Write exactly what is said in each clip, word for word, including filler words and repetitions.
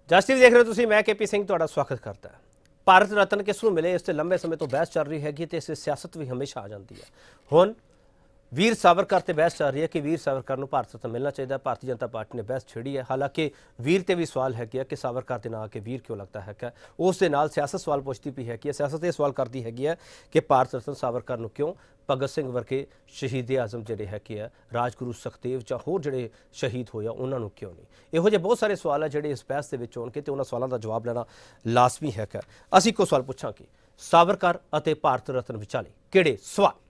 ਜਸ T V देख रहे हो ਤੁਸੀਂ, मैं के पी सिंह ਤੁਹਾਡਾ ਸਵਾਗਤ ਕਰਦਾ। ਭਾਰਤ ਰਤਨ ਕਿਸ ਨੂੰ ਮਿਲੇ, ਇਸ ਤੇ ਲੰਬੇ ਸਮੇਂ ਤੋਂ ਬਹਿਸ ਚੱਲ ਰਹੀ ਹੈਗੀ ਤੇ ਇਸ ਸਿਆਸਤ ਵੀ ਹਮੇਸ਼ਾ ਆ ਜਾਂਦੀ ਹੈ। ਹੁਣ वीर सावरकर ते बहस चल रही है कि वीर सावरकर को भारत रत्न मिलना चाहिए। भारतीय जनता पार्टी ने बहस छेड़ी है। हालांकि वीर ते भी सवाल है कि सावरकर के ना आके वीर क्यों लगता है क्या, उस दे नाल सियासत सवाल पूछती भी है कि सियासत ये सवाल करती हैगी है कि भारत रत्न सावरकर को क्यों भगत सिंह वर्गे शहीद आजम जोड़े है कि है राजगुरु सुखदेव या होर जोड़े शहीद होया उन्होंने क्यों नहीं। इहो जे बहुत सारे सवाल है जोड़े इस बहस के होणगे ते उन्हां सवालों का जवाब लेना लाजमी है। असीं इक्को सवाल पुछांगे, सावरकर अते भारत रत्न विचाले किहड़े सवाल।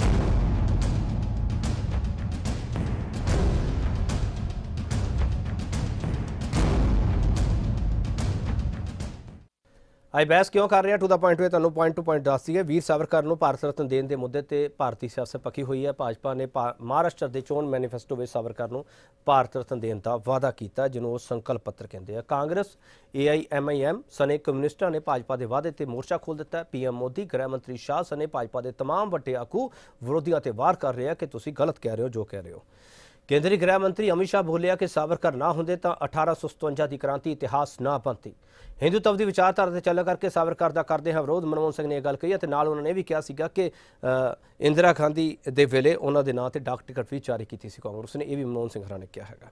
ਅੱਜ बहस क्यों कर रहे हैं टू द पॉइंट वे तुहानूं पॉइंट टू पॉइंट दस दी है। वीर सावरकर नूं भारत रत्न देने के मुद्दे ते भारतीय सियासत पक्की हुई है। भाजपा ने महाराष्ट्र के चोण मैनीफेस्टो में सावरकर नूं भारत रत्न देने का वादा किया जिन्हों संकल्प पत्र कहते हैं। Congress A I M I M सने कम्यूनिस्टां ने भाजपा के वादे ते मोर्चा खोल दिता है। पी एम मोदी गृह मंत्री शाह सने भाजपा के तमाम वड्डे आगू विरोधियों ते वार कर रहे हैं कि तुसीं गलत कह रहे हो जो कह रहे हो। केंद्रीय गृह मंत्री अमित शाह बोलिया कि सावरकर ना होंदे तां अठारह सौ सतवंजा की क्रांति इतिहास ना बनती। हिंदुत्व की विचारधारा से चल करके सावरकर का करते हैं विरोध। मनमोहन सिंह ने यह गल कही है। नाल उन्होंने भी कहा सीगा कि इंदिरा गांधी के वेले उन्होंने नाम से डाक टिकट भी जारी की सी कांग्रेस ने, यह भी मनमोहन सिंह हरा ने कहा है।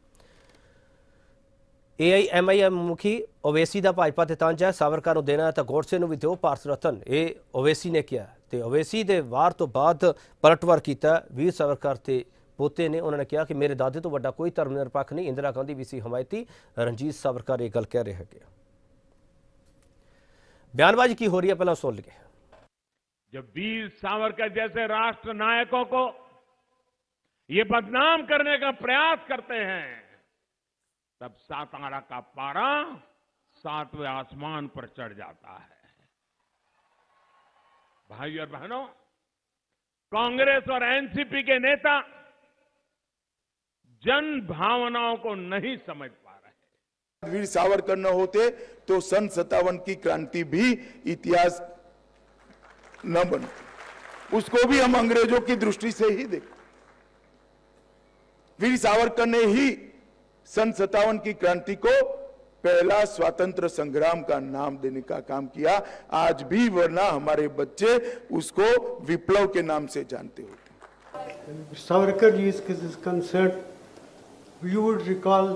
ए आई एम आई एम मुखी ओवैसी का भाजपा से तंज है, सावरकर को देना है तो गोडसे को भी दो भारत रत्न, ये ओवैसी ने कहा। तो ओवैसी के वार तो बाद पलटवार किया वीर सावरकर के पोते ने। उन्होंने कहा कि मेरे दादे तो वड्डा कोई धर्मनिरपक्ष नहीं, इंदिरा गांधी भी सी हमायती, रणजीत सावरकर ये गल कह रहे हैं। बयानबाजी की हो रही है, पहला सुन लीजिए। जब वीर सावरकर जैसे राष्ट्र नायकों को ये बदनाम करने का प्रयास करते हैं तब सातारा का पारा सातवें आसमान पर चढ़ जाता है। भाई और बहनों, कांग्रेस और एन सी पी के नेता जन भावनाओं को नहीं समझ पा रहे। वीर सावरकर न होते तो सन सत्तावन की क्रांति भी इतिहास न बन, उसको भी हम अंग्रेजों की दृष्टि से ही देखें। वीर सावरकर ने ही सन सत्तावन की क्रांति को पहला स्वतंत्र संग्राम का नाम देने का काम किया। आज भी वरना हमारे बच्चे उसको विप्लव के नाम से जानते होते। Savarkar ji is concerned, you would recall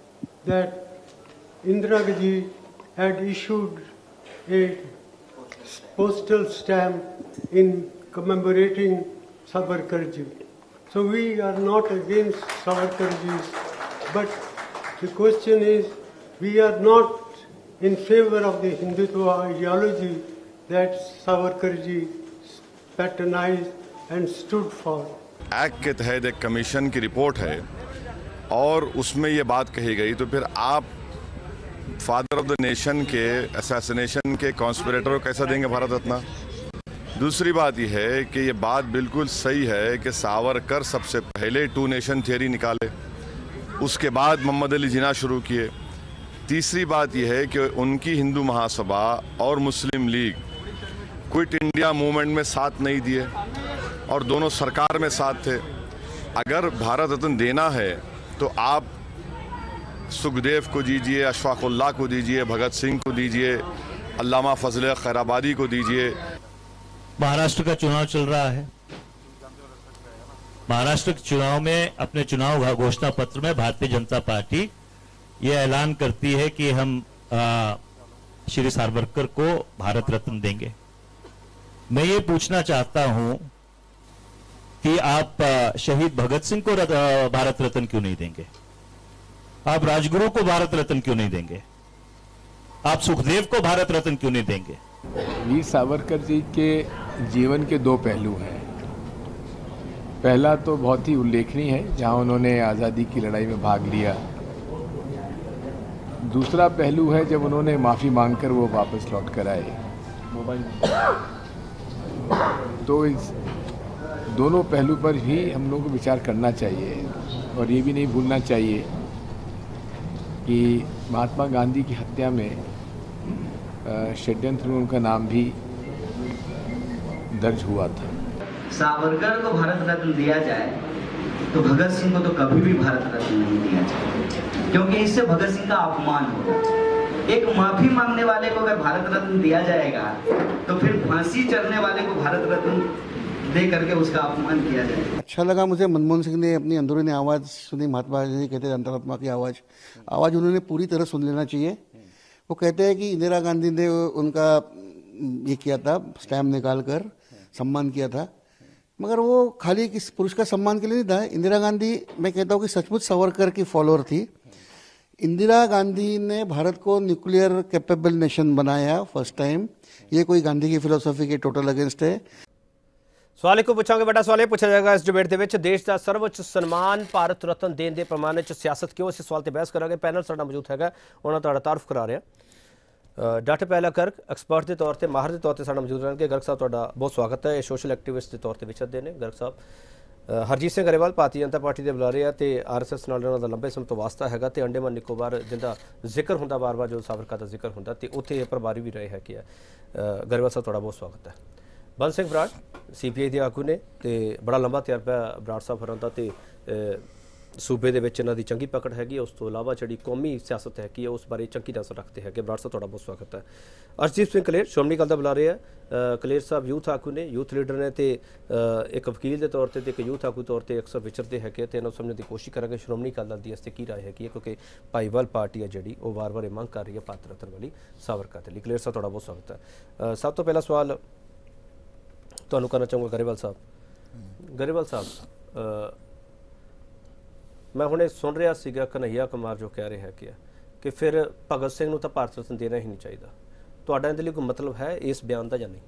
that Indira Gandhi had issued a postal stamp in commemorating Savarkar ji. So we are not against Savarkar ji, but the question is we are not in favor of the Hindutva ideology that Savarkar ji patronized and stood for. Act के तहत एक commission की report है और उसमें ये बात कही गई, तो फिर आप फादर ऑफ द नेशन के असैसिनेशन के कॉन्स्पिरेटर को कैसा देंगे भारत रत्न। दूसरी बात यह है कि ये बात बिल्कुल सही है कि सावरकर सबसे पहले टू नेशन थियरी निकाले, उसके बाद मोहम्मद अली जिन्ना शुरू किए। तीसरी बात यह है कि उनकी हिंदू महासभा और Muslim League Quit India Movement में साथ नहीं दिए और दोनों सरकार में साथ थे। अगर भारत रत्न देना है तो आप सुखदेव को दीजिए, अशफाक उल्लाह को दीजिए, भगत सिंह को दीजिए, अल्लामा फजल खैराबादी को दीजिए। महाराष्ट्र का चुनाव चल रहा है। महाराष्ट्र के चुनाव में अपने चुनाव घोषणा पत्र में भारतीय जनता पार्टी ये ऐलान करती है कि हम आ, श्री सावरकर को भारत रत्न देंगे। मैं ये पूछना चाहता हूं कि आप शहीद भगत सिंह को भारत रत्न क्यों नहीं देंगे? आप राजगुरु को भारत रत्न क्यों नहीं देंगे? आप सुखदेव को भारत रत्न क्यों नहीं देंगे? वीर सावरकर जी के जीवन के दो पहलू हैं। पहला तो बहुत ही उल्लेखनीय है, जहां उन्होंने आज़ादी की लड़ाई में भाग लिया। दूसरा पहलू है जब उन्होंने माफ़ी मांगकर वो वापस लौट कर आए। तो इस दोनों पहलू पर भी हम लोगों को विचार करना चाहिए और ये भी नहीं भूलना चाहिए कि महात्मा गांधी की हत्या में षड्यंत्र में उनका नाम भी दर्ज हुआ था। सावरकर को भारत रत्न दिया जाए तो भगत सिंह को तो कभी भी भारत रत्न नहीं दिया जाए, क्योंकि इससे भगत सिंह का अपमान होगा। एक माफी मांगने वाले को अगर भारत रत्न दिया जाएगा तो फिर फांसी चढ़ने वाले को भारत रत्न दे करके उसका अपमान किया जाएगा। अच्छा लगा मुझे मनमोहन सिंह ने अपनी अंदरूनी आवाज़ सुनी, महात्मा गांधी कहते हैं अंतरात्मा की आवाज़ आवाज़ उन्होंने पूरी तरह सुन लेना चाहिए। वो कहते हैं कि इंदिरा गांधी ने उनका ये किया था, स्टैम्प निकाल कर सम्मान किया था, मगर वो खाली किस पुरुष का सम्मान के लिए नहीं था। इंदिरा गांधी, मैं कहता हूँ कि सचमुच सावरकर की फॉलोअर थी। इंदिरा गांधी ने भारत को न्यूक्लियर कैपेबल नेशन बनाया फर्स्ट टाइम। ये कोई गांधी की फिलोसॉफी के टोटल अगेंस्ट है। सवाल एक पूछांगे, बड़ा सवाल ये पूछा जाएगा इस डिबेट के देश का सर्वोच्च सन्मान भारत रत्न देने के प्रमाण सियासत क्यों, इस सवाल पर बहस करांगे। पैनल साडा मौजूद है, उन्होंने तुहाडा तारुफ करा रहा। डॉक्टर पहला गर्ग एक्सपर्ट के तौर पर, माहर के तौर पर साडा मौजूद रहणगे। गर्ग साहब तुहाडा बहुत स्वागत है। ये सोशल एक्टिविस्ट के तौर पर विचरते हैं। गर्ग साहब, हरजीत सिंह ग्रेवाल भारतीय जनता पार्टी के बुलारे आ, आर एस एस नाल उन्होंने लंबे समय तो वास्ता है, तो अंडेमान निकोबार जिनका जिक्र होंगे बार बार, जो सावरकर का जिक्र होंगे, तो उत्थे प्रभारी भी रहे है कि ग्रेवाल साहब तुहाडा बहुत स्वागत है। बंद Singh Brar C P I के आगू ने, तो बड़ा लंबा तजर्बा बराड़ साहब होरां दा, ते सूबे दे विच इन्हां दी चंगी पकड़ हैगी। उस तो इलावा जिहड़ी कौमी सियासत हैगी उस बारे चंगी नज़र रखते हैं। बराड़ साहब तुहाडा बहुत स्वागत है। अर्शदीप सिंह कलेर श्रोमणी अकाली दल दा बुलारे है। कलेर साहब यूथ आगू ने, यूथ लीडर ने, तो एक वकील के तौर पर, एक यूथ आगू तौर पर अक्सर विचरते हैं, तो इन्होंने समझने की कोशिश करेंगे श्रोमणी अकाली दल की इससे की राय है, क्योंकि भाईवाल पार्टी है जी वो बार बार मंग कर रही है भारत रत्न वाली सावरकर के लिए। कलेर साहब तुहाडा बहुत स्वागत है। सब तो पहला सवाल ਤੁਹਾਨੂੰ करना चाहूँगा गरेवाल साहब। गरेवाल साहब, मैं हुणे सुन रहा सीगा कन्हैया कुमार जो कह रहे हैं कि कि फिर भगत सिंह नूं तां भारत रत्न देना ही नहीं चाहिए। तुहाडा इहदे लई कोई मतलब है इस बयान का या नहीं?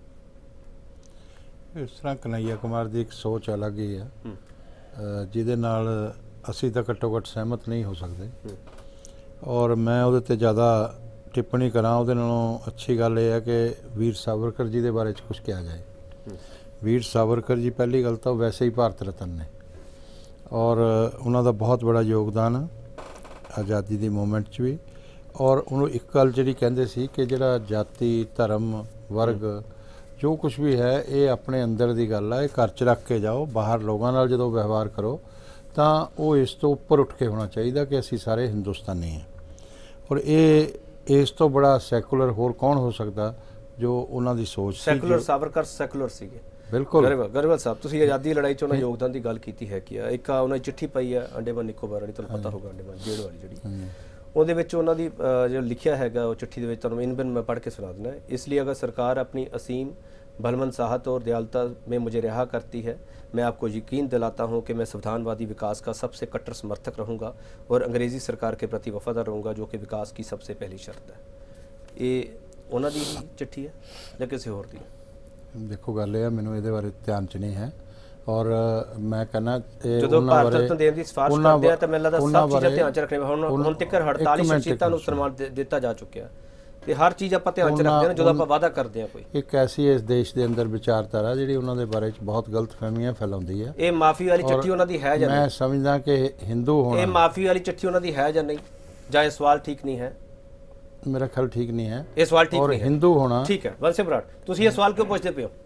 इस तरह कन्हैया कुमार की एक सोच अलग ही है, जिहदे नाल असीं तां घट्टो घट्ट सहमत नहीं हो सकते। और मैं उहदे ते ज़्यादा टिप्पणी करा, उहदे नालों अच्छी गल यह है कि वीर सावरकर जी के बारे च कुछ कहा जाए। वीर सावरकर जी पहली गल तो वैसे ही भारत रत्न ने, और उन्होंने बहुत बड़ा योगदान आज़ादी की मूवमेंट च भी। और उन्होंने एक गल जी कहते सी कि जिहड़ा जाति धर्म वर्ग जो कुछ भी है ये अपने अंदर की गल है, घर च रख के जाओ, बाहर लोगों नाल जो व्यवहार करो तो वो इस तो उपर उठ के होना चाहिए कि असी सारे हिंदुस्तानी हैं। और ये इस तो बड़ा सैकुलर होर कौन हो सकता जो उन्होंने दी सोच सैकुलर सावरकर सैकुलर सीगे। बिल्कुल गरेवाल साहब, तुसीं आज़ादी लड़ाई च उन्होंने योगदान की गल की है कि एक उन्होंने चिट्ठी पाई है अंडेमान निकोबार वाली, तुहानूं पता होगा अंडेमान जेल वाली जी, ਉਹਦੇ ਵਿੱਚ ਉਹਨਾਂ ਦੀ जो लिखिया है वो चिट्ठी ਦੇ ਵਿੱਚ ਤੁਹਾਨੂੰ इन बिन मैं पढ़ के सुना देना है। इसलिए अगर सरकार अपनी असीम भलमनसाहत और दयालुता में मुझे रिहा करती है, मैं आपको यकीन दिलाता हूँ कि मैं संविधानवादी विकास का सबसे कट्टर समर्थक रहूँगा और अंग्रेज़ी सरकार के प्रति वफादार रहूँगा, जो कि विकास की सबसे पहली शर्त है। ये उन्हों की चिट्ठी है या किसी होर दी? देखो गल है, मैनूं इहदे बारे ध्यान च नहीं है। और मैं कहना जो भारत रत्न देने की सिफारिश करते हैं तो मैनूं लगदा सब चीज़ां ध्यान च रखने हुण हुण तक अड़तालीस शख्सियतां नूं सन्मान दिता जा चुकिया ते हर चीज़ आपां ध्यान च रखते हैं जो आपां वादा करते हैं। कोई एक ऐसी इस देश के अंदर विचारधारा जिहड़ी उन्हां दे बारे च बहुत गलत फहमियां फैलाउंदी है। ये माफ़ी वाली चिट्ठी उन्हां दी है जां नहीं? मैं समझदा कि हिंदू होना, ये माफ़ी वाली चिट्ठी उन्हां दी है जां नहीं, जां ये सवाल ठीक नहीं है? मेरा ख्याल ठीक नहीं है ये सवाल ठीक और नहीं है। हिंदू होना ठीक है। वंश बराड़, तुसीं ये सवाल क्यों पूछते पे हो?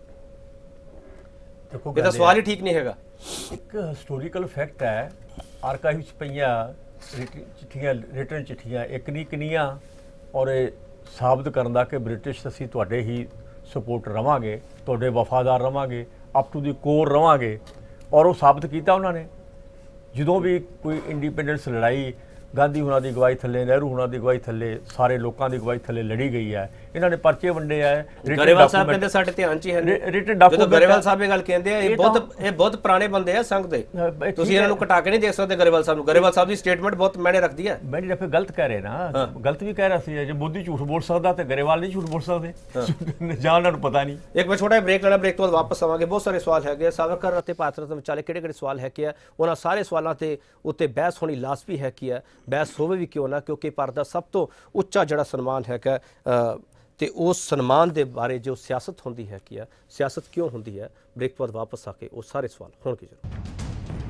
ये तो सवाल ही ठीक नहीं हैगा। एक हिस्टोरीकल फैक्ट है, आर्काइव च पईयां चिट्ठियां रिटन चिट्ठियां एक नहीं किनियां और साबित करन दा कि ब्रिटिश असीं तुहाडे ही सपोर्ट रवांगे, तुहाडे वफादार रवांगे, अप टू दी कोर रवांगे। और वो साबित किया उन्होंने जो भी कोई इंडिपेंडेंस लड़ाई गांधी हुणां दी अगवाई थले, नेहरू हुणां दी अगवाई थले, सारे लोगों की अगवाई थले लड़ी गई है। इन्होंने परचे वंडे है। गरेवाल साहब कहते साडे ध्यान च ही है रिटन डॉक्यूमेंट। गरेवाल साहब ये गल कहते हैं ये बहुत ये बहुत पुराने बंदे हैं संघ दे, तुसीं इन्हां नूं कटा के नहीं देख सकते गरेवाल साहब नूं। गरेवाल साहब की स्टेटमेंट बहुत मैंने रखती है। मैंने फिर गलत कह रहे ना, गलत भी कह रहा सी जो मोदी झूठ बोल सकता तो गरेवाल नहीं झूठ बोल सकते, जां उन्हां नूं पता नहीं। एक मैं छोटा ब्रेक लेना, ब्रेक तो बाद वापस आवांगे। बहुत सारे सवाल है सावरकर और भारत रत्न विचाले किहड़े किहड़े सवाल है कि उन्हां सारे सवालों के उत्ते बहस होनी लाजमी है कि बहस होवे भी क्यों ना, क्योंकि भारत का सब तो उच्चा जिहड़ा सन्मान है तो उस सन्मान के बारे जो सियासत होंदी है कि सियासत क्यों होंदी है। ब्रेक बाद वापस आके वो सारे सवाल होने की जरूरत।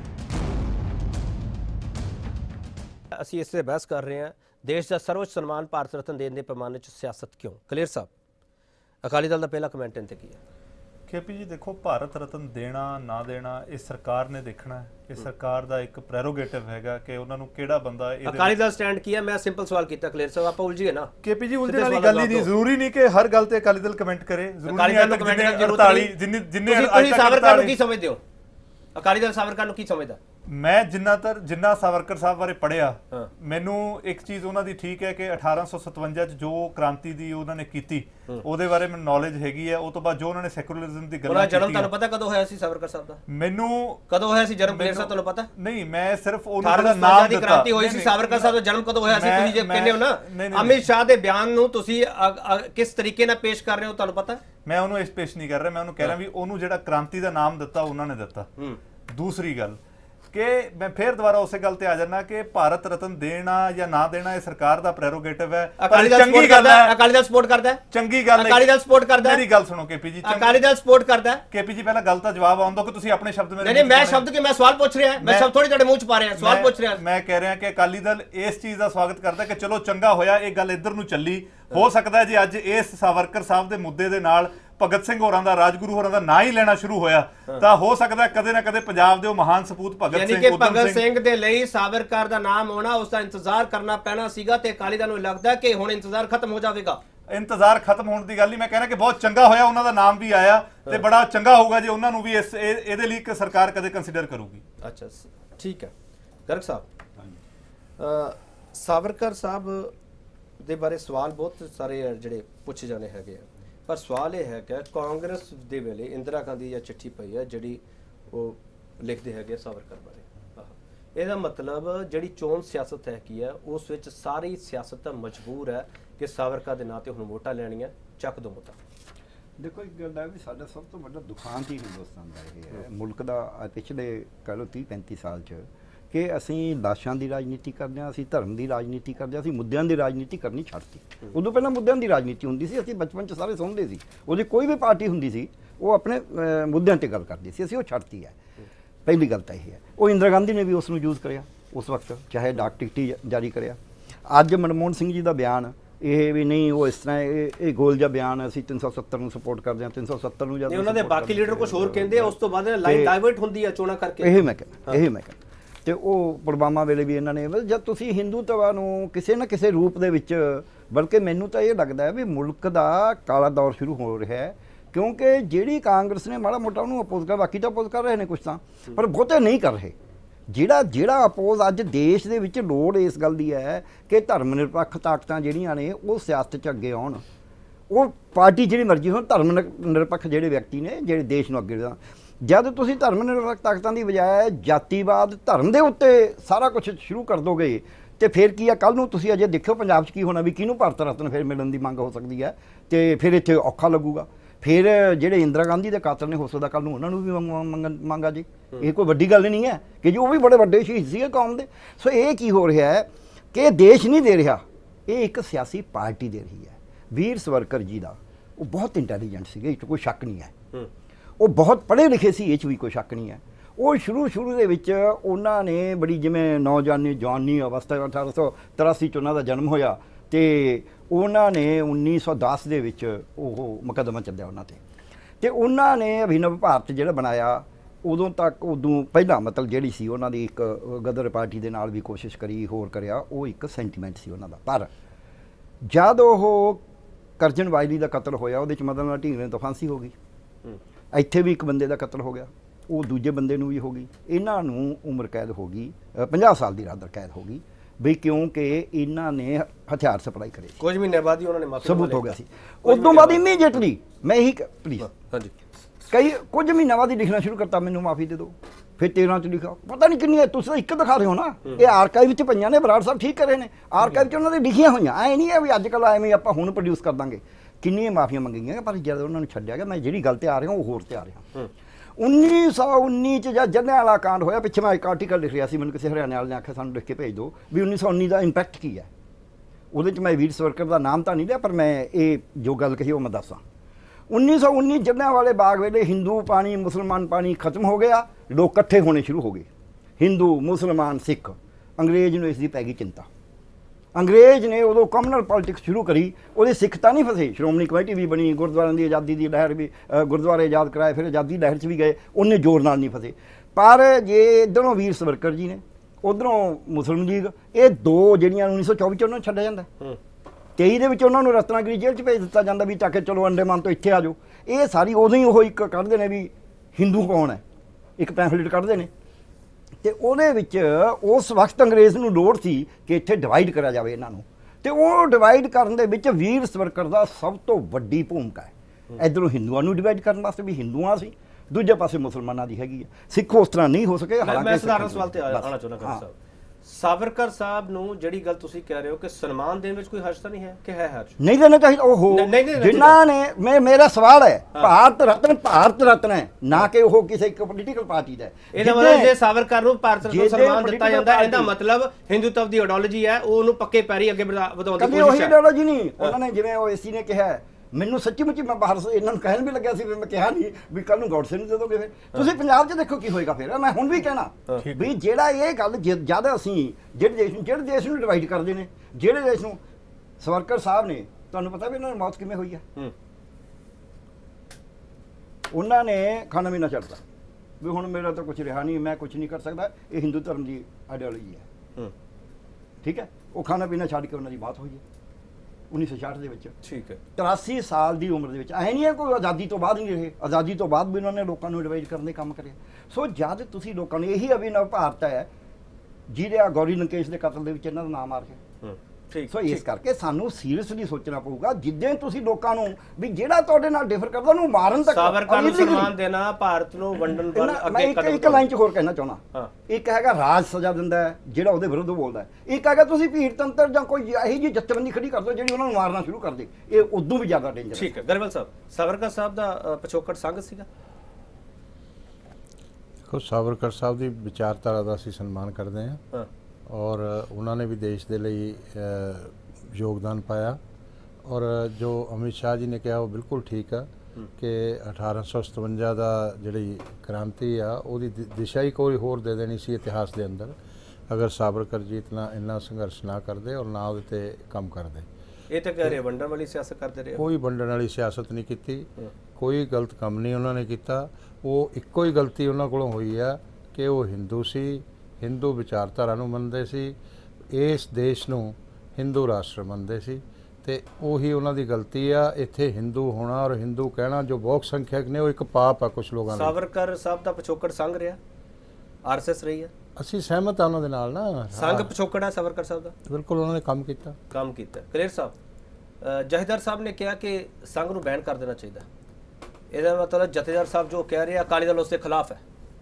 असी इससे बहस कर रहे हैं देश का सर्वोच्च सन्मान भारत रत्न देने के पैमाने च सियासत क्यों। कलेर साहब, अकाली दल का पहला कमेंट इनते की है? केपी जी देखो, भारत रत्न देना ना देना ये सरकार ने देखना है, ये सरकार का एक प्रेरोगेटिव हैगा कि उन्होंने केड़ा बंदा इहदे अकाली दल स्टैंड किया। मैं सिंपल सवाल किया क्लियर साहब, आप उलझिए ना। केपी जी उलझने वाली गल ही नहीं, जरूरी नहीं कि हर गल ते अकाली दल कमेंट करे, जरूरी नहीं है अड़ताली जिन्ने जिन्ने ਤੁਸੀਂ ਸਾਵਰਕਰ ਨੂੰ ਕੀ ਸਮਝਦੇ ਹੋ? ਅਕਾਲੀ ਦਲ ਸਾਵਰਕਰ ਨੂੰ ਕੀ ਸਮਝਦਾ? मैं जिन्ना तर जिन्ना सावरकर साहब बारे पढ़िया, मैनू एक चीज़ उन्होंने ठीक है कि अठारह सौ सतवंजा च जो क्रांति दी उन्होंने कीती ਉਹਦੇ ਬਾਰੇ ਮੈਨੂੰ ਨੌਲੇਜ ਹੈਗੀ ਹੈ। ਉਹ ਤੋਂ ਬਾਅਦ ਜੋ ਉਹਨਾਂ ਨੇ ਸੈਕੂਲਰਿਜ਼ਮ ਦੀ ਗੱਲ ਕੀਤੀ। ਜਨਮ ਤੁਹਾਨੂੰ ਪਤਾ ਕਦੋਂ ਹੋਇਆ ਸੀ ਸਾਵਰਕਰ ਸਾਹਿਬ ਦਾ? ਮੈਨੂੰ ਕਦੋਂ ਹੋਇਆ ਸੀ ਜਨਮ ਕਲੀਅਰ ਸਾਹਿਬ ਤੁਹਾਨੂੰ ਪਤਾ? ਨਹੀਂ, ਮੈਂ ਸਿਰਫ ਉਹਨਾਂ ਦਾ ਨਾਮ ਦਿੱਤਾ। ਕ੍ਰਾਂਤੀ ਹੋਈ ਸੀ, ਸਾਵਰਕਰ ਸਾਹਿਬ ਦਾ ਜਨਮ ਕਦੋਂ ਹੋਇਆ ਸੀ? ਤੁਸੀਂ ਜੇ ਕਹਿੰਦੇ ਹੋ ਨਾ ਅਮਿਤ ਸ਼ਾਹ ਦੇ ਬਿਆਨ ਨੂੰ ਤੁਸੀਂ ਕਿਸ ਤਰੀਕੇ ਨਾਲ ਪੇਸ਼ ਕਰ ਰਹੇ ਹੋ ਤੁਹਾਨੂੰ ਪਤਾ? ਮੈਂ ਉਹਨੂੰ ਇਸ ਪੇਸ਼ ਨਹੀਂ ਕਰ ਰਿਹਾ, ਮੈਂ ਉਹਨੂੰ ਕਹਿ ਰਿਹਾ ਵੀ ਉਹਨੂੰ ਜਿਹੜਾ ਕ੍ਰਾਂਤੀ ਦਾ ਨਾਮ ਦਿੱਤਾ ਉਹਨਾਂ ਨੇ ਦਿੱਤਾ। ਦੂਸਰੀ ਗੱਲ कि मैं फिर दोबारा उस गल ते आ जाना कि भारत रत्न देना या ना देना ये सरकार दा प्रेरोगेटिव है। अकाली दल सपोर्ट करदा है, अकाली दल सपोर्ट करदा है, चंगी गल है। अकाली दल सपोर्ट करदा है। मेरी गल सुनो केपी जी, अकाली दल सपोर्ट करदा है। केपी जी पहला गल दा जवाब आउं दो कि तुसी अपने शब्द मेरे नहीं नहीं, मैं शब्द के मैं सवाल पूछ रहा हूं, मैं शब्द थोड़ी ਤੁਹਾਡੇ ਮੂੰਹ ਚ ਪਾ ਰਿਹਾ, सवाल पूछ रहा। मैं कह रहा कि अकाली दल इस चीज ਦਾ ਸਵਾਗਤ ਕਰਦਾ ਕਿ ਚਲੋ ਚੰਗਾ ਹੋਇਆ ਇਹ ਗੱਲ ਇੱਧਰ ਨੂੰ ਚੱਲੀ। ਹੋ ਸਕਦਾ ਜੀ ਅੱਜ ਇਸ ਸਾਵਰਕਰ ਸਾਹਿਬ ਦੇ ਮੁੱਦੇ ਦੇ ਨਾਲ ਭਗਤ ਸਿੰਘ ਹੋਰਾਂ ਦਾ, ਰਾਜਗੁਰੂ ਹੋਰਾਂ ਦਾ ਨਾਂ ਹੀ ਲੈਣਾ ਸ਼ੁਰੂ ਹੋਇਆ ਤਾਂ ਹੋ ਸਕਦਾ ਕਦੇ ਨਾ ਕਦੇ ਪੰਜਾਬ ਦੇ ਉਹ ਮਹਾਨ ਸਪੂਤ ਭਗਤ ਸਿੰਘ, ਯਾਨੀ ਕਿ ਭਗਤ ਸਿੰਘ ਦੇ ਲਈ ਸਾਵਰਕਰ ਦਾ ਨਾਮ ਆਉਣਾ, ਉਸ ਦਾ ਇੰਤਜ਼ਾਰ ਕਰਨਾ ਪੈਣਾ ਸੀਗਾ ਤੇ ਅਕਾਲੀ ਦਲ ਨੂੰ ਲੱਗਦਾ ਕਿ ਹੁਣ ਇੰਤਜ਼ਾਰ ਖਤਮ ਹੋ ਜਾਵੇਗਾ। ਇੰਤਜ਼ਾਰ ਖਤਮ ਹੋਣ ਦੀ ਗੱਲ ਹੀ ਮੈਂ ਕਹਿਣਾ ਕਿ ਬਹੁਤ ਚੰਗਾ ਹੋਇਆ ਉਹਨਾਂ ਦਾ ਨਾਮ ਵੀ ਆਇਆ ਤੇ ਬੜਾ ਚੰਗਾ ਹੋਊਗਾ ਜੇ ਉਹਨਾਂ ਨੂੰ ਵੀ ਇਸ ਇਹਦੇ ਲਈ ਇੱਕ ਸਰਕਾਰ ਕਦੇ ਕੰਸੀਡਰ ਕਰੂਗੀ। ਅੱਛਾ ਠੀਕ ਹੈ। ਗਰਗ ਸਾਹਿਬ, ਸਾਵਰਕਰ ਸਾਹਿਬ ਦੇ ਬਾਰੇ ਸਵਾਲ ਬਹੁਤ ਸਾਰੇ ਜਿਹੜੇ ਪੁੱਛੇ ਜਾਣੇ ਹੈਗੇ ਆ, ਪਰ ਸਵਾਲ ਇਹ ਹੈ ਕਿ ਕਾਂਗਰਸ ਦੇ ਵੇਲੇ ਇੰਦਰਾ ਗਾਂਧੀ ਜਾਂ ਚਿੱਠੀ ਪਈ ਹੈ ਜਿਹੜੀ ਉਹ ਲਿਖਦੇ ਹੈਗੇ ਸਾਵਰਕਰ ਬਾਰੇ। ਇਹਦਾ ਮਤਲਬ ਜਿਹੜੀ ਚੋਣ ਸਿਆਸਤ ਹੈ ਕੀ ਹੈ, ਉਸ ਵਿੱਚ ਸਾਰੀ ਸਿਆਸਤ ਮਜਬੂਰ ਹੈ ਕਿ ਸਾਵਰਕਰ ਦੇ ਨਾਂ ਤੇ ਹੁਣ ਵੋਟਾਂ ਲੈਣੀਆਂ, ਚੱਕ ਦੋ ਵੋਟਾਂ। ਦੇਖੋ ਇੱਕ ਗੱਲ ਹੈ ਵੀ ਸਾਡਾ ਸਭ ਤੋਂ ਵੱਡਾ ਦੁਖਾਂਤ ਹੀ ਹਿੰਦੁਸਤਾਨ ਦਾ ਇਹ ਹੈ, ਮੁਲਕ ਦਾ ਪਿਛਲੇ ਕਹਿ ਲਓ ਤੀਹ ਪੈਂਤੀ ਸਾਲ 'ਚ ਕਿ ਅਸੀਂ ਲਾਸ਼ਾਂ ਦੀ ਰਾਜਨੀਤੀ ਕਰਦੇ ਹਾਂ, ਅਸੀਂ ਧਰਮ ਦੀ ਰਾਜਨੀਤੀ ਕਰਦੇ ਹਾਂ, ਅਸੀਂ ਮੁੱਦਿਆਂ ਦੀ ਰਾਜਨੀਤੀ ਕਰਨੀ ਛੱਡਤੀ। ਉਦੋਂ ਪਹਿਲਾਂ ਮੁੱਦਿਆਂ ਦੀ ਰਾਜਨੀਤੀ ਹੁੰਦੀ ਸੀ, ਅਸੀਂ ਬਚਪਨ 'ਚ ਸਾਰੇ ਸੁਣਦੇ ਸੀ, ਉਹਦੀ ਕੋਈ ਵੀ ਪਾਰਟੀ ਹੁੰਦੀ ਸੀ ਉਹ ਆਪਣੇ ਮੁੱਦਿਆਂ 'ਤੇ ਗੱਲ ਕਰਦੀ ਸੀ, ਅਸੀਂ ਉਹ ਛੱਡਤੀ ਹੈ। ਪਹਿਲੀ ਗੱਲ ਤਾਂ ਇਹ ਹੈ। ਉਹ ਇੰਦਰਾ ਗਾਂਧੀ ਨੇ ਵੀ ਉਸ ਨੂੰ ਯੂਜ਼ ਕਰਿਆ ਉਸ ਵਕਤ, ਚਾਹੇ ਡਾਕ ਟਿਕਟ ਜਾਰੀ ਕਰਿਆ। ਅੱਜ ਮਨਮੋਹਨ ਸਿੰਘ ਜੀ ਦਾ ਬਿਆਨ ਇਹ ਵੀ ਨਹੀਂ, ਉਹ ਇਸ ਤਰ੍ਹਾਂ ਇਹ ਇਹ ਗੋਲ ਜਿਹਾ ਬਿਆਨ, ਅਸੀਂ ਤਿੰਨ ਸੌ ਸੱਤਰ ਨੂੰ ਸਪੋਰਟ ਕਰਦੇ ਹਾਂ, ਤਿੰਨ ਸੌ ਸੱਤਰ ਨੂੰ ਜਦ ਉਹਨਾਂ ਦੇ ਬਾਕੀ ਲੀਡਰ ਕੁਝ ਹੋਰ ਕਹਿੰਦੇ ਆ, ਉਸ ਤੋਂ ਬਾਅਦ ਲਾਈਨ ਡਾਇਵਰਟ ਹੁੰਦੀ ਆ ਚੋਣਾਂ ਕਰਕੇ। ਇਹ ਮੈਂ ਕਹਿੰਦਾ ਇਹ ਮੈਂ ਕਹਿੰਦਾ ਤੇ ਉਹ ਪੁਲਵਾਮਾ ਵੇਲੇ ਵੀ ਇਹਨਾਂ ਨੇ, ਜਦ ਤੁਸੀਂ ਹਿੰਦੂਤਵਾ ਨੂੰ ਕਿਸੇ ਨਾ ਕਿਸੇ ਰੂਪ ਦੇ ਵਿੱਚ, ਬਲਕਿ ਮੈਨੂੰ ਤਾਂ ਇਹ ਲੱਗਦਾ ਹੈ ਵੀ ਮੁਲਕ ਦਾ ਕਾਲਾ ਦੌਰ ਸ਼ੁਰੂ ਹੋ ਰਿਹਾ ਹੈ, ਕਿਉਂਕਿ ਜਿਹੜੀ ਕਾਂਗਰਸ ਨੇ ਮਾੜਾ ਮੋਟਾ ਉਹਨੂੰ ਅਪੋਜ਼ ਕਰ, ਬਾਕੀ ਤਾਂ ਅਪੋਜ਼ ਕਰ ਰਹੇ ਨੇ ਕੁਛ ਤਾਂ, ਪਰ ਬਹੁਤੇ ਨਹੀਂ ਕਰ ਰਹੇ। ਜਿਹੜਾ ਜਿਹੜਾ ਅਪੋਜ਼ ਅੱਜ ਦੇਸ਼ ਦੇ ਵਿੱਚ ਲੋੜ ਇਸ ਗੱਲ ਦੀ ਹੈ ਕਿ ਧਰਮ ਨਿਰਪੱਖ ਤਾਕਤਾਂ ਜਿਹੜੀਆਂ ਨੇ ਉਹ ਸਿਆਸਤ 'ਚ ਅੱਗੇ ਆਉਣ। ਉਹ ਪਾਰਟੀ ਜਿਹੜੀ ਮਰਜ਼ੀ ਹੋਣ, ਧਰਮ ਨਿਰਪੱਖ ਜਿਹੜੇ ਵਿਅਕਤੀ ਨੇ ਜਿਹੜੇ ਦੇਸ਼ ਨੂੰ ਅੱਗੇ ਵਧਾਉਣ। ਜਦ ਤੁਸੀਂ ਧਰਮ ਨਿਰਪੱਖ ਤਾਕਤਾਂ ਦੀ ਬਜਾਏ ਜਾਤੀਵਾਦ ਧਰਮ ਦੇ ਉੱਤੇ ਸਾਰਾ ਕੁਝ ਸ਼ੁਰੂ ਕਰ ਦੋਗੇ ਤੇ ਫਿਰ ਕੀ ਆ? ਕੱਲ੍ਹ ਨੂੰ ਤੁਸੀਂ ਅਜੇ ਦੇਖਿਓ ਪੰਜਾਬ 'ਚ ਕੀ ਹੋਣਾ, ਵੀ ਕਿਹਨੂੰ ਭਾਰਤ ਰਤਨ ਫਿਰ ਮਿਲਣ ਦੀ ਮੰਗ ਹੋ ਸਕਦੀ ਹੈ ਤੇ ਫਿਰ ਇੱਥੇ ਔਖਾ ਲੱਗੂਗਾ। ਫਿਰ ਜਿਹੜੇ ਇੰਦਰਾ ਗਾਂਧੀ ਦੇ ਕਾਤਲ ਨੇ ਹੋ ਸਕਦਾ ਕੱਲ੍ਹ ਨੂੰ ਉਹਨਾਂ ਨੂੰ ਵੀ ਮੰਗਣ ਮੰਗਾ ਜੀ। ਇਹ ਕੋਈ ਵੱਡੀ ਗੱਲ ਨਹੀਂ ਹੈ ਕਿ ਜੀ ਉਹ ਵੀ ਬੜੇ ਵੱਡੇ ਸ਼ਹੀਦ ਸੀਗੇ ਕੌਮ ਦੇ। ਸੋ ਇਹ ਕੀ ਹੋ ਰਿਹਾ ਹੈ ਕਿ ਇਹ ਦੇਸ਼ ਨਹੀਂ ਦੇ ਰਿਹਾ, ਇਹ ਇੱਕ ਸਿਆਸੀ ਪਾਰਟੀ ਦੇ ਰਹੀ ਹੈ। ਵੀਰ ਸਾਵਰਕਰ ਜੀ ਦਾ ਉਹ ਬਹੁਤ ਇੰਟੈਲੀਜੈਂਟ ਸੀਗੇ, ਇਹ 'ਚ ਕੋਈ ਸ਼ੱਕ ਨਹੀਂ ਹੈ। ਉਹ ਬਹੁਤ ਪੜ੍ਹੇ ਲਿਖੇ ਸੀ, ਇਹ 'ਚ ਵੀ ਕੋਈ ਸ਼ੱਕ ਨਹੀਂ ਹੈ। ਉਹ ਸ਼ੁਰੂ ਸ਼ੁਰੂ ਦੇ ਵਿੱਚ ਉਹਨਾਂ ਨੇ ਬੜੀ ਜਿਵੇਂ ਨੌਜਵਾਨੀ ਜਵਾਨੀ ਅਵਸਥਾ, ਅਠਾਰਾਂ ਸੌ ਤਰਾਸੀ 'ਚ ਉਹਨਾਂ ਦਾ ਜਨਮ ਹੋਇਆ ਤੇ ਉਹਨਾਂ ਨੇ ਉੱਨੀ ਸੌ ਦਸ ਦੇ ਵਿੱਚ ਉਹ ਮੁਕੱਦਮਾ ਚੱਲਿਆ ਉਹਨਾਂ 'ਤੇ ਤੇ ਉਹਨਾਂ ਨੇ ਅਭਿਨਵ ਭਾਰਤ ਜਿਹੜਾ ਬਣਾਇਆ। ਉਦੋਂ ਤੱਕ ਉਦੋਂ ਪਹਿਲਾਂ ਮਤਲਬ ਜਿਹੜੀ ਸੀ ਉਹਨਾਂ ਦੀ ਇੱਕ ਗਦਰ ਪਾਰਟੀ ਦੇ ਨਾਲ ਵੀ ਕੋਸ਼ਿਸ਼ ਕਰੀ, ਹੋਰ ਕਰਿਆ, ਉਹ ਇੱਕ ਸੈਂਟੀਮੈਂਟ ਸੀ ਉਹਨਾਂ ਦਾ। ਪਰ ਜਦ ਉਹ ਕਰਜਨ ਵਾਇਲੀ ਦਾ ਕਤਲ ਹੋਇਆ, ਉਹਦੇ 'ਚ ਮਦਨ ਲਾਲ ਢੀਂਗਰੇ ਤੋਂ ਫਾਂਸੀ ਹੋ ਗਈ। ਇੱਥੇ ਵੀ ਇੱਕ ਬੰਦੇ ਦਾ ਕਤਲ ਹੋ ਗਿਆ, ਉਹ ਦੂਜੇ ਬੰਦੇ ਨੂੰ ਵੀ ਹੋ ਗਈ। ਇਹਨਾਂ ਨੂੰ ਉਮਰ ਕੈਦ ਹੋ ਗਈ, ਪੰਜਾਹ ਸਾਲ ਦੀ ਰਾਦਰ ਕੈਦ ਹੋ ਗਈ ਵੀ ਕਿਉਂਕਿ ਇਹਨਾਂ ਨੇ ਹਥਿਆਰ ਸਪਲਾਈ ਕਰੇ। ਕੁਝ ਮਹੀਨੇ ਬਾਅਦ ਹੀ ਉਹਨਾਂ ਨੇ ਮਾਫੀ ਸਬੂਤ ਹੋ ਗਿਆ ਸੀ। ਉਦੋਂ ਬਾਅਦ ਇਮੀਡੀਏਟਲੀ ਮੈਂ ਇਹੀ ਪਲੀਜ਼ ਹਾਂਜੀ ਕਈ ਕੁਝ ਮਹੀਨਾ ਬਾਅਦ ਹੀ ਲਿਖਣਾ ਸ਼ੁਰੂ ਕਰਤਾ, ਮੈਨੂੰ ਮਾਫੀ ਦੇ ਦਿਓ। ਫਿਰ ਤੇਰਾਂ 'ਚ ਲਿਖਾ, ਪਤਾ ਨਹੀਂ ਕਿੰਨੀ ਹੈ, ਤੁਸੀਂ ਇੱਕ ਦਿਖਾ ਰਹੇ ਹੋ ਨਾ, ਇਹ ਆਰਕਾਈਵ 'ਚ ਪਈਆਂ ਨੇ, ਬਰਾੜ ਸਾਹਿਬ ਠੀਕ ਕਰ ਰਹੇ ਨੇ, ਆਰਕਾਈਵ 'ਚ ਉਹਨਾਂ ਦੇ ਲਿਖੀਆਂ ਹੋਈਆਂ। ਐ ਨਹੀਂ ਹੈ ਵੀ ਅੱਜ ਕੱਲ੍ਹ ਐਵੇਂ ਆਪਾਂ ਹੁਣ ਪ੍ਰੋਡਿਊਸ ਕਰ ਦਾਂਗੇ। ਕਿੰਨੀਆਂ ਮਾਫੀਆਂ ਮੰਗੀਆਂ, ਪਰ ਜਦ ਉਹਨਾਂ ਨੂੰ ਛੱਡਿਆ ਗਿਆ, ਮੈਂ ਜਿਹੜੀ ਗੱਲ ਤੇ ਆ ਰਿਹਾ ਉਹ ਹੋਰ ਤੇ ਆ ਰਿਹਾ। ਉੱਨੀ ਸੌ ਉੱਨੀ 'ਚ ਜਦ ਜਲਿਆਂਵਾਲਾ ਕਾਂਡ ਹੋਇਆ, ਪਿੱਛੇ ਮੈਂ ਇੱਕ ਆਰਟੀਕਲ ਲਿਖ ਰਿਹਾ ਸੀ, ਮੈਨੂੰ ਕਿਸੇ ਹਰਿਆਣੇ ਵਾਲੇ ਨੇ ਆਖਿਆ ਸਾਨੂੰ ਲਿਖ ਕੇ ਭੇਜ ਦਿਓ ਵੀ ਉੱਨੀ ਸੌ ਉੱਨੀ ਦਾ ਇੰਪੈਕਟ ਕੀ ਹੈ। ਉਹਦੇ 'ਚ ਮੈਂ ਵੀਰ ਸਾਵਰਕਰ ਦਾ ਨਾਮ ਤਾਂ ਨਹੀਂ ਲਿਆ, ਪਰ ਮੈਂ ਇਹ ਜੋ ਗੱਲ ਕਹੀ ਉਹ ਮੈਂ ਦੱਸਾਂ। ਉੱਨੀ ਸੌ ਉੱਨੀ ਜਲਿਆਂਵਾਲੇ ਬਾਗ ਵੇਲੇ ਹਿੰਦੂ ਪਾਣੀ ਮੁਸਲਮਾਨ ਪਾਣੀ ਖਤਮ ਹੋ ਗਿਆ, ਲੋਕ ਇਕੱਠੇ ਹੋਣੇ ਸ਼ੁਰੂ ਹੋ ਗਏ, ਹਿੰਦੂ ਮੁਸਲਮਾਨ ਸਿੱਖ। ਅੰਗਰੇਜ਼ ਨੂੰ ਇਸ ਦੀ ਪੈ ਗਈ ਚਿੰਤਾ, ਅੰਗਰੇਜ਼ ਨੇ ਉਦੋਂ ਕਮਿਊਨਲ ਪੋਲਿਟਿਕਸ ਸ਼ੁਰੂ ਕਰੀ, ਉਹਦੇ ਸਿੱਖ ਤਾਂ ਨਹੀਂ ਫਸੇ, ਸ਼੍ਰੋਮਣੀ ਕਮੇਟੀ ਵੀ ਬਣੀ, ਗੁਰਦੁਆਰਿਆਂ ਦੀ ਆਜ਼ਾਦੀ ਦੀ ਲਹਿਰ ਵੀ, ਗੁਰਦੁਆਰੇ ਆਜ਼ਾਦ ਕਰਾਏ, ਫਿਰ ਆਜ਼ਾਦੀ ਲਹਿਰ 'ਚ ਵੀ ਗਏ, ਉਹਨੇ ਜ਼ੋਰ ਨਾਲ ਨਹੀਂ ਫਸੇ। ਪਰ ਜੇ ਇੱਧਰੋਂ ਵੀਰ ਸਾਵਰਕਰ ਜੀ ਨੇ, ਉੱਧਰੋਂ ਮੁਸਲਿਮ ਲੀਗ, ਇਹ ਦੋ ਜਿਹੜੀਆਂ ਉੱਨੀ ਸੌ ਚੌਵੀ 'ਚ ਉਹਨਾਂ ਨੂੰ ਛੱਡਿਆ ਜਾਂਦਾ, ਤੇਈ ਦੇ ਵਿੱਚ ਉਹਨਾਂ ਨੂੰ ਰਤਨਾਗਿਰੀ ਜੇਲ੍ਹ 'ਚ ਭੇਜ ਦਿੱਤਾ ਜਾਂਦਾ ਵੀ ਤਾਂ ਕਿ ਚਲੋ ਅੰਡੇਮਾਨ ਤੋਂ ਇੱਥੇ ਆ ਜਾਓ। ਇਹ ਸਾਰੀ ਉਦੋਂ ਹੀ ਉਹ ਇੱਕ ਕੱਢਦੇ ਨੇ ਵੀ ਹਿੰਦੂ ਕੌਣ ਹੈ, ਇੱਕ ਪੈਂਫਲੇਟ ਕੱਢਦੇ ਨੇ, ਤੇ ਉਹਦੇ ਵਿੱਚ ਉਸ ਵਕਤ ਅੰਗਰੇਜ਼ ਨੂੰ ਲੋੜ ਸੀ ਕਿ ਇੱਥੇ ਡਿਵਾਈਡ ਕਰਿਆ ਜਾਵੇ ਇਹਨਾਂ ਨੂੰ, ਤੇ ਉਹ ਡਿਵਾਈਡ ਕਰਨ ਦੇ ਵਿੱਚ ਵੀਰ ਸਾਵਰਕਰ ਦਾ ਸਭ ਤੋਂ ਵੱਡੀ ਭੂਮਿਕਾ ਹੈ। ਇੱਧਰੋਂ ਹਿੰਦੂਆਂ ਨੂੰ ਡਿਵਾਈਡ ਕਰਨ ਵਾਸਤੇ ਵੀ ਹਿੰਦੂਆਂ ਸੀ, ਦੂਜੇ ਪਾਸੇ ਮੁਸਲਮਾਨਾਂ ਦੀ ਹੈਗੀ ਹੈ। ਸਿੱਖ ਉਸ ਤਰ੍ਹਾਂ ਨਹੀਂ ਹੋ ਸਕੇ। ਮੈਂ ਸਧਾਰਨ ਸਵਾਲ ਤੇ ਆਣਾ ਚਾਹੁੰਦਾ ਕਰ ਸਾਹਿਬ, ਸਾਵਰਕਰ ਸਾਹਿਬ ਨੂੰ ਜਿਹੜੀ ਗੱਲ ਤੁਸੀਂ ਕਹਿ ਰਹੇ ਹੋ ਕਿ ਸਨਮਾਨ ਦੇਣ ਵਿੱਚ ਕੋਈ ਹਰਜ ਤਾਂ ਨਹੀਂ ਹੈ ਕਿ ਹੈ ਹਰਜ? ਨਹੀਂ ਦੇਣਾ ਚਾਹੀਦਾ। ਉਹ ਜਿਨ੍ਹਾਂ ਨੇ, ਮੈਂ ਮੇਰਾ ਸਵਾਲ ਹੈ, ਭਾਰਤ ਰਤਨ ਭਾਰਤ ਰਤਨ ਹੈ, ਨਾ ਕਿ ਉਹ ਕਿਸੇ ਇੱਕ ਪੋਲੀਟੀਕਲ ਪਾਰਟੀ ਦਾ। ਇਹਦਾ ਮਤਲਬ ਜੇ ਸਾਵਰਕਰ ਨੂੰ ਭਾਰਤ ਰਤਨ ਸਨਮਾਨ ਦਿੱਤਾ ਜਾਂਦਾ, ਇਹਦਾ ਮਤਲਬ ਹਿੰਦੂਤਵ ਦੀ ਆਈਡੀਓਲੋਜੀ ਹੈ, ਉਹਨੂੰ ਪੱਕੇ ਪੈਰੀ ਅੱਗੇ ਵਧਾਉਣ ਦੀ ਕੋਸ਼ਿਸ਼ ਹੈ। ਉਹੀ ਆਈਡੀਓਲੋਜੀ ਨਹੀਂ, ਉਹਨਾਂ ਨੇ ਜਿਵੇਂ ਉਹ ਏਸੀ ਨੇ ਕਿਹਾ, ਮੈਨੂੰ ਸੱਚੀ ਮੁੱਚੀ ਮੈਂ ਬਾਹਰ ਇਹਨਾਂ ਨੂੰ ਕਹਿਣ ਵੀ ਲੱਗਿਆ ਸੀ, ਮੈਂ ਕਿਹਾ ਨਹੀਂ ਵੀ ਕੱਲ ਨੂੰ ਗੌਡਸੇ ਨੂੰ ਦੇ ਦੋਗੇ। ਫਿਰ ਤੁਸੀਂ ਪੰਜਾਬ 'ਚ ਦੇਖੋ ਕੀ ਹੋਏਗਾ। ਫਿਰ ਮੈਂ ਹੁਣ ਵੀ ਕਹਿਣਾ ਵੀ ਜਿਹੜਾ ਇਹ ਗੱਲ ਜਦ ਅਸੀਂ ਜਿਹੜੇ ਦੇਸ਼ ਨੂੰ ਜਿਹੜੇ ਦੇਸ਼ ਨੂੰ ਡਿਵਾਈਡ ਕਰਦੇ ਨੇ, ਜਿਹੜੇ ਦੇਸ਼ ਨੂੰ, ਸਾਵਰਕਰ ਸਾਹਿਬ ਨੇ, ਤੁਹਾਨੂੰ ਪਤਾ ਵੀ ਇਹਨਾਂ ਦੀ ਮੌਤ ਕਿਵੇਂ ਹੋਈ ਹੈ? ਉਹਨਾਂ ਨੇ ਖਾਣਾ ਪੀਣਾ ਛੱਡਤਾ ਵੀ ਹੁਣ ਮੇਰਾ ਤਾਂ ਕੁਝ ਰਿਹਾ ਨਹੀਂ, ਮੈਂ ਕੁਝ ਨਹੀਂ ਕਰ ਸਕਦਾ, ਇਹ ਹਿੰਦੂ ਧਰਮ ਦੀ ਆਈਡੀਓਲੋਜੀ ਹੈ। ਠੀਕ ਹੈ, ਉਹ ਖਾਣਾ ਪੀਣਾ ਛੱਡ ਕੇ ਉਹਨਾਂ ਦੀ ਮੌਤ ਹੋਈ ਹੈ ਉੱਨੀ ਸੌ ਛਿਆਹਠ ਦੇ ਵਿੱਚ। ਠੀਕ ਹੈ, ਤਰਾਸੀ ਸਾਲ ਦੀ ਉਮਰ ਦੇ ਵਿੱਚ। ਐ ਨਹੀਂ ਹੈ ਕੋਈ ਆਜ਼ਾਦੀ ਤੋਂ ਬਾਅਦ ਨਹੀਂ ਰਹੇ, ਆਜ਼ਾਦੀ ਤੋਂ ਬਾਅਦ ਵੀ ਉਹਨਾਂ ਨੇ ਲੋਕਾਂ ਨੂੰ ਡਿਵਾਈਡ ਕਰਨ ਦੇ ਕੰਮ ਕਰੇ। ਸੋ ਜਦ ਤੁਸੀਂ ਲੋਕਾਂ ਨੂੰ, ਇਹੀ ਅਭਿਨਵ ਭਾਰਤ ਹੈ ਜਿਹਦੇ ਆ ਗੌਰੀ ਲੰਕੇਸ਼ ਦੇ ਕਤਲ ਦੇ ਵਿੱਚ ਇਹਨਾਂ ਦਾ ਨਾਮ ਆ ਰਿਹਾ। ਠੀਕ, ਸੋ ਇਸ ਕਰਕੇ ਸਾਨੂੰ ਸੀਰੀਅਸਲੀ ਸੋਚਣਾ ਪਊਗਾ, ਜਿੱਦਾਂ ਤੁਸੀਂ ਲੋਕਾਂ ਨੂੰ ਵੀ ਜਿਹੜਾ ਤੁਹਾਡੇ ਨਾਲ ਡਿਫਰ ਕਰਦਾ ਉਹਨੂੰ ਮਾਰਨ ਤੱਕ। ਸਾਵਰਕਰ ਨੂੰ ਸਨਮਾਨ ਦੇਣਾ, ਭਾਰਤ ਨੂੰ ਵੰਡਣ ਵੱਲ ਅੱਗੇ ਕਦਮ। ਇੱਕ ਲਾਈਨ 'ਚ ਹੋਰ ਕਹਿਣਾ ਚਾਹੁੰਦਾ, ਇੱਕ ਹੈਗਾ ਰਾਜ ਸਜ਼ਾ ਦਿੰਦਾ ਹੈ ਜਿਹੜਾ ਉਹਦੇ ਵਿਰੁੱਧ ਬੋਲਦਾ, ਇੱਕ ਹੈਗਾ ਤੁਸੀਂ ਭੀੜ ਤੰਤਰ ਜਾਂ ਕੋਈ ਇਹੋ ਜਿਹੀ ਜਥੇਬੰਦੀ ਖੜੀ ਕਰ ਦਿਓ ਜਿਹੜੀ ਉਹਨਾਂ ਨੂੰ ਮਾਰਨਾ ਸ਼ੁਰੂ ਕਰ ਦੇ। ਇਹ ਉਦੋਂ ਵੀ ਜ਼ਿਆਦਾ ਡੇਂਜਰ। ਠੀਕ ਹੈ, ਗਰੇਵਾਲ ਸਾਹਿਬ, ਸਾਵਰਕਰ ਸਾਹਿਬ ਦਾ ਪਿਛੋਕੜ ਸੰਘ ਸੀਗਾ? ਦੇਖੋ, ਸਾਵਰਕਰ ਸਾਹਿਬ ਦੀ ਵਿਚਾਰਧਾਰਾ ਦਾ ਅਸੀਂ ਸਨਮਾਨ ਕਰਦੇ ਹਾਂ, ਔਰ ਉਹਨਾਂ ਨੇ ਵੀ ਦੇਸ਼ ਦੇ ਲਈ ਯੋਗਦਾਨ ਪਾਇਆ। ਔਰ ਜੋ ਅਮਿਤ ਸ਼ਾਹ ਜੀ ਨੇ ਕਿਹਾ ਉਹ ਬਿਲਕੁਲ ਠੀਕ ਆ ਕਿ ਅਠਾਰਾਂ ਸੌ ਸਤਵੰਜਾ ਦਾ ਜਿਹੜੀ ਕ੍ਰਾਂਤੀ ਆ ਉਹਦੀ ਦਿਸ਼ਾ ਹੀ ਕੋਈ ਹੋਰ ਦੇ ਦੇਣੀ ਸੀ ਇਤਿਹਾਸ ਦੇ ਅੰਦਰ, ਅਗਰ ਸਾਵਰਕਰ ਜੀ ਇਤਨਾ ਇੰਨਾ ਸੰਘਰਸ਼ ਨਾ ਕਰਦੇ ਔਰ ਨਾ ਉਹਦੇ 'ਤੇ ਕੰਮ ਕਰਦੇ। ਇਹ ਤਾਂ ਕਹਿ ਰਹੇ ਵੰਡਣ ਵਾਲੀ ਸਿਆਸਤ ਕਰਦੇ ਰਹੇ। ਕੋਈ ਵੰਡਣ ਵਾਲੀ ਸਿਆਸਤ ਨਹੀਂ ਕੀਤੀ, ਕੋਈ ਗਲਤ ਕੰਮ ਨਹੀਂ ਉਹਨਾਂ ਨੇ ਕੀਤਾ। ਉਹ ਇੱਕੋ ਹੀ ਗਲਤੀ ਉਹਨਾਂ ਕੋਲੋਂ ਹੋਈ ਆ ਕਿ ਉਹ ਹਿੰਦੂ ਸੀ, ਹਿੰਦੂ ਵਿਚਾਰਧਾਰਾ ਨੂੰ ਮੰਨਦੇ ਸੀ, ਇਸ ਦੇਸ਼ ਨੂੰ ਹਿੰਦੂ ਰਾਸ਼ਟਰ ਮੰਨਦੇ ਸੀ, ਤੇ ਉਹੀ ਉਹਨਾਂ ਦੀ ਗਲਤੀ ਆ। ਇੱਥੇ ਹਿੰਦੂ ਹੋਣਾ ਔਰ ਹਿੰਦੂ ਕਹਿਣਾ ਜੋ ਬਹੁਤ ਸੰਖਿਅਕ ਨੇ, ਉਹ ਇੱਕ ਪਾਪ ਆ ਕੁਝ ਲੋਕਾਂ ਲਈ। ਸਾਵਰਕਰ ਸਾਹਿਬ ਦਾ ਪਿਛੋਕੜ ਸੰਘ ਰਿਹਾ, ਆਰਐਸਐਸ ਰਹੀ ਹੈ। ਅਸੀਂ ਸਹਿਮਤ ਆ ਉਹਨਾਂ ਦੇ ਨਾਲ ਨਾ। ਸੰਘ ਪਿਛੋਕੜ ਹੈ ਸਾਵਰਕਰ ਸਾਹਿਬ ਦਾ, ਬਿਲਕੁਲ ਉਹਨਾਂ ਨੇ ਕੰਮ ਕੀਤਾ ਕੰਮ ਕੀਤਾ। ਕਲੇਰ ਸਾਹਿਬ, ਜਥੇਦਾਰ ਸਾਹਿਬ ਨੇ ਕਿਹਾ ਕਿ ਸੰਘ ਨੂੰ ਬੈਨ ਕਰ ਦੇਣਾ ਚਾਹੀਦਾ, ਇਹਦਾ ਮਤਲਬ ਜਥੇਦਾਰ ਸਾਹਿਬ ਜੋ ਕਹਿ ਰਹੇ ਅਕਾਲੀ ਦਲ ਉਸ ਦੇ ਖਿਲਾਫ ਹੈ।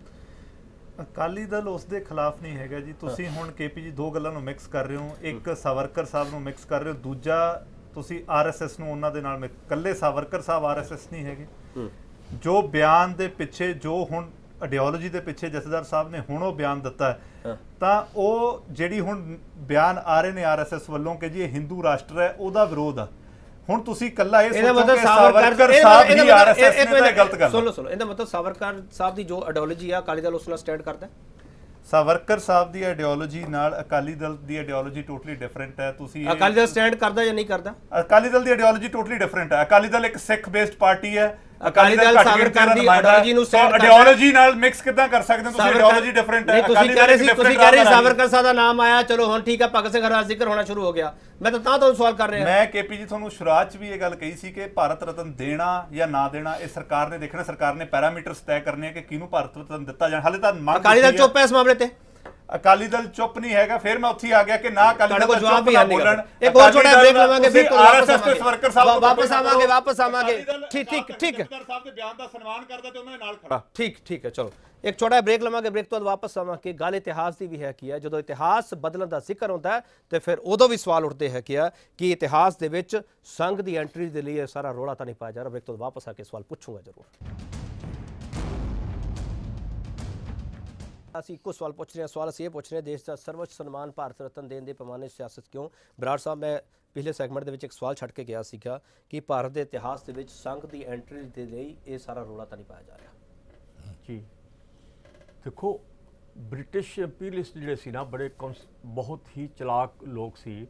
ਅਕਾਲੀ ਦਲ ਉਸ ਦੇ ਖਿਲਾਫ ਨਹੀਂ ਹੈਗਾ ਜੀ। ਤੁਸੀਂ ਹੁਣ ਕੇਪੀ ਜੀ ਦੋ ਗੱਲਾਂ ਨੂੰ ਮਿਕਸ ਕਰ ਰਹੇ ਹੋ, ਇੱਕ ਸਾਵਰਕਰ ਸਾਹਿਬ ਨੂੰ ਮਿਕਸ ਕਰ ਰਹੇ ਹੋ, ਦੂਜਾ ਤੁਸੀਂ ਆਰਐਸਐਸ ਨੂੰ ਉਹਨਾਂ ਦੇ ਨਾਲ। ਇਕੱਲੇ ਸਾਵਰਕਰ ਸਾਹਿਬ ਆਰਐਸਐਸ ਨਹੀਂ ਹੈਗੇ। ਜੋ ਬਿਆਨ ਦੇ ਪਿੱਛੇ, ਜੋ ਹੁਣ ਆਈਡੀਓਲੋਜੀ ਦੇ ਪਿੱਛੇ ਜਥੇਦਾਰ ਸਾਹਿਬ ਨੇ ਹੁਣ ਉਹ ਬਿਆਨ ਦਿੱਤਾ ਹੈ, ਤਾਂ ਉਹ ਜਿਹੜੀ ਹੁਣ ਬਿਆਨ ਆ ਰਹੇ ਨੇ ਆਰਐਸਐਸ ਵੱਲੋਂ ਕਿ ਜੀ ਇਹ ਹਿੰਦੂ ਰਾਸ਼ਟਰ ਹੈ, ਉਹਦਾ ਵਿਰੋਧ ਆ। ਹੁਣ ਤੁਸੀਂ ਕੱਲਾ ਇਹ ਸੋਚੋ ਕਿ ਸਾਵਰਕਰ ਸਾਹਿਬ ਹੀ ਆਰਐਸਐਸ ਨੇ ਤਾਂ ਗਲਤ ਗੱਲ। ਸੁਣੋ ਸੁਣੋ, ਇਹਦਾ ਮਤਲਬ ਸਾਵਰਕਰ ਸਾਹਿਬ ਦੀ ਜੋ ਆਈਡੀਓਲੋਜੀ ਆ ਅਕਾਲੀ ਦਲ ਉਸ ਨਾਲ ਸਟੈਂਡ ਕਰਦਾ। ਸਾਵਰਕਰ ਸਾਹਿਬ ਦੀ ਆਈਡੀਓਲੋਜੀ ਨਾਲ ਅਕਾਲੀ ਦਲ ਦੀ ਆਈਡੀਓਲੋਜੀ ਟੋਟਲੀ ਡਿਫਰੈਂਟ ਹੈ। ਤੁਸੀਂ ਅਕਾਲੀ ਦਲ ਸਟੈਂਡ ਕਰਦਾ ਜਾਂ ਨਹੀਂ ਕਰਦਾ? ਅਕਾਲੀ ਦਲ ਦੀ ਆਈਡੀਓਲੋਜੀ ਟੋਟਲੀ ਡਿਫਰੈਂਟ ਹੈ। ਅਕਾਲੀ ਦਲ ਇੱਕ ਸਿੱਖ ਬੇਸਡ ਪਾਰਟੀ ਹੈ। ਅਕਾਲੀ ਦਲ ਸਾਵਰਕਰ ਦੀ ਆਈਡੀਓਲੋਜੀ ਨੂੰ ਸਟੈਂਡ ਕਰਦਾ। ਆਈਡੀਓਲੋਜੀ ਨਾਲ ਮਿਕਸ ਕਿੱਦਾਂ ਕਰ ਸਕਦੇ ਹੋ ਤੁਸੀਂ? ਆਈਡੀਓਲੋਜੀ ਡਿਫਰੈਂਟ ਹੈ। ਤੁਸੀਂ ਕਹਿ ਰਹੇ ਸੀ ਤੁਸੀਂ ਕਹਿ ਰਹੇ ਸਾਵਰਕਰ ਸਾਹਿਬ ਦਾ ਨਾਮ ਆਇਆ, ਚਲੋ ਹੁਣ ਠੀਕ ਹੈ, ਭਗਤ ਸਿੰਘ ਹਰ ਦਾ ਜ਼ਿਕਰ ਹੋਣਾ ਸ਼ੁਰੂ ਹੋ ਗਿਆ। ਮੈਂ ਤਾਂ ਤਾਂ ਤੁਹਾਨੂੰ ਸਵਾਲ ਕਰ ਰਿਹਾ। ਮੈਂ ਕੇਪੀ ਜੀ ਤੁਹਾਨੂੰ ਸ਼ੁਰੂਆਤ 'ਚ ਵੀ ਇਹ ਗੱਲ ਕਹੀ ਸੀ ਕਿ ਭਾਰਤ ਰਤਨ ਦੇਣਾ ਜਾਂ ਨਾ ਦੇਣਾ ਇਹ ਸਰਕਾਰ ਨੇ ਦੇਖਣਾ। ਸਰਕਾਰ ਨੇ ਪੈਰਾਮੀਟਰਸ ਤੈਅ ਕਰਨੇ ਕਿ ਕਿਹਨੂੰ ਭਾਰਤ ਰਤਨ ਦਿੱਤਾ ਜਾਣਾ। ਹਾਲੇ ਤਾਂ ਅਕਾਲੀ ਦਲ ਚੁੱਪ ਹੈ ਇਸ ਮਾਮਲੇ ਤੇ। ਅਕਾਲੀ ਦਲ ਚੁੱਪ ਨਹੀਂ ਹੈਗਾ। ਫਿਰ ਮੈਂ ਉੱਥੇ ਆ ਗਿਆ ਕਿ ਨਾ ਅਕਾਲੀ ਦਲ ਜਵਾਬ ਵੀ ਬੋਲਣ। ਇੱਕ ਹੋਰ ਛੋਟਾ ਬ੍ਰੇਕ ਲਵਾਂਗੇ, ਫਿਰ ਆਰਐਸਐਸ ਤੇ ਸਾਵਰਕਰ ਸਾਹਿਬ ਵਾਪਸ ਆਵਾਂਗੇ ਵਾਪਸ ਆਵਾਂਗੇ ਠੀਕ ਠੀਕ ਠੀਕ ਜਥੇਦਾਰ ਸਾਹਿਬ ਦੇ ਬਿਆਨ ਦਾ ਸਨਮਾਨ ਕਰਦਾ ਤੇ ਉਹਨਾਂ ਦੇ ਨਾਲ ਖੜਾ। ਠੀਕ ਠੀਕ ਹੈ, ਚਲੋ ਇੱਕ ਛੋਟਾ ਬ੍ਰੇਕ ਲਵਾਂਗੇ। ਬ੍ਰੇਕ ਤੋਂ ਬਾਅਦ ਵਾਪਸ ਆਵਾਂਗੇ। ਗੱਲ ਇਤਿਹਾਸ ਦੀ ਵੀ ਹੈ ਕੀ ਹੈ, ਜਦੋਂ ਇਤਿਹਾਸ ਬਦਲਣ ਦਾ ਜ਼ਿਕਰ ਹੁੰਦਾ ਹੈ ਤੇ ਫਿਰ ਉਦੋਂ ਵੀ ਸਵਾਲ ਉੱਠਦੇ ਹੈ ਕਿ ਕਿ ਇਤਿਹਾਸ ਦੇ ਵਿੱਚ ਸੰਘ ਦੀ ਐਂਟਰੀ ਦੇ ਲਈ ਸਾਰਾ ਰੌਲਾ ਤਾਂ ਨਹੀਂ ਪਾਇਆ ਜਾ ਰਿਹਾ। ਬ੍ਰੇਕ ਤੋਂ ਵਾਪਸ ਆ ਕੇ ਸਵਾਲ ਪੁੱਛੂੰਗਾ ਜ਼ਰੂਰ। ਅਸੀਂ ਇੱਕੋ ਸਵਾਲ ਪੁੱਛ ਰਹੇ ਹਾਂ। ਸਵਾਲ ਅਸੀਂ ਇਹ ਪੁੱਛ ਰਹੇ ਹਾਂ, ਦੇਸ਼ ਦਾ ਸਰਵਉੱਚ ਸਨਮਾਨ ਭਾਰਤ ਰਤਨ ਦੇਣ ਦੇ ਪੈਮਾਨੇ ਸਿਆਸਤ ਕਿਉਂ? ਬਰਾੜ ਸਾਹਿਬ, ਮੈਂ ਪਿਛਲੇ ਸੈਗਮੈਂਟ ਦੇ ਵਿੱਚ ਇੱਕ ਸਵਾਲ ਛੱਡ ਕੇ ਗਿਆ ਸੀਗਾ ਕਿ ਭਾਰਤ ਦੇ ਇਤਿਹਾਸ ਦੇ ਵਿੱਚ ਸੰਘ ਦੀ ਐਂਟਰੀ ਦੇ ਲਈ ਇਹ ਸਾਰਾ ਰੌਲਾ ਤਾਂ ਨਹੀਂ ਪਾਇਆ ਜਾ ਰਿਹਾ ਜੀ। ਦੇਖੋ, ਬ੍ਰਿਟਿਸ਼ ਇੰਪੀਰੀਅਲਿਸਟ ਜਿਹੜੇ ਸੀ ਨਾ, ਬੜੇ ਬਹੁਤ ਹੀ ਚਲਾਕ ਲੋਕ ਸੀ।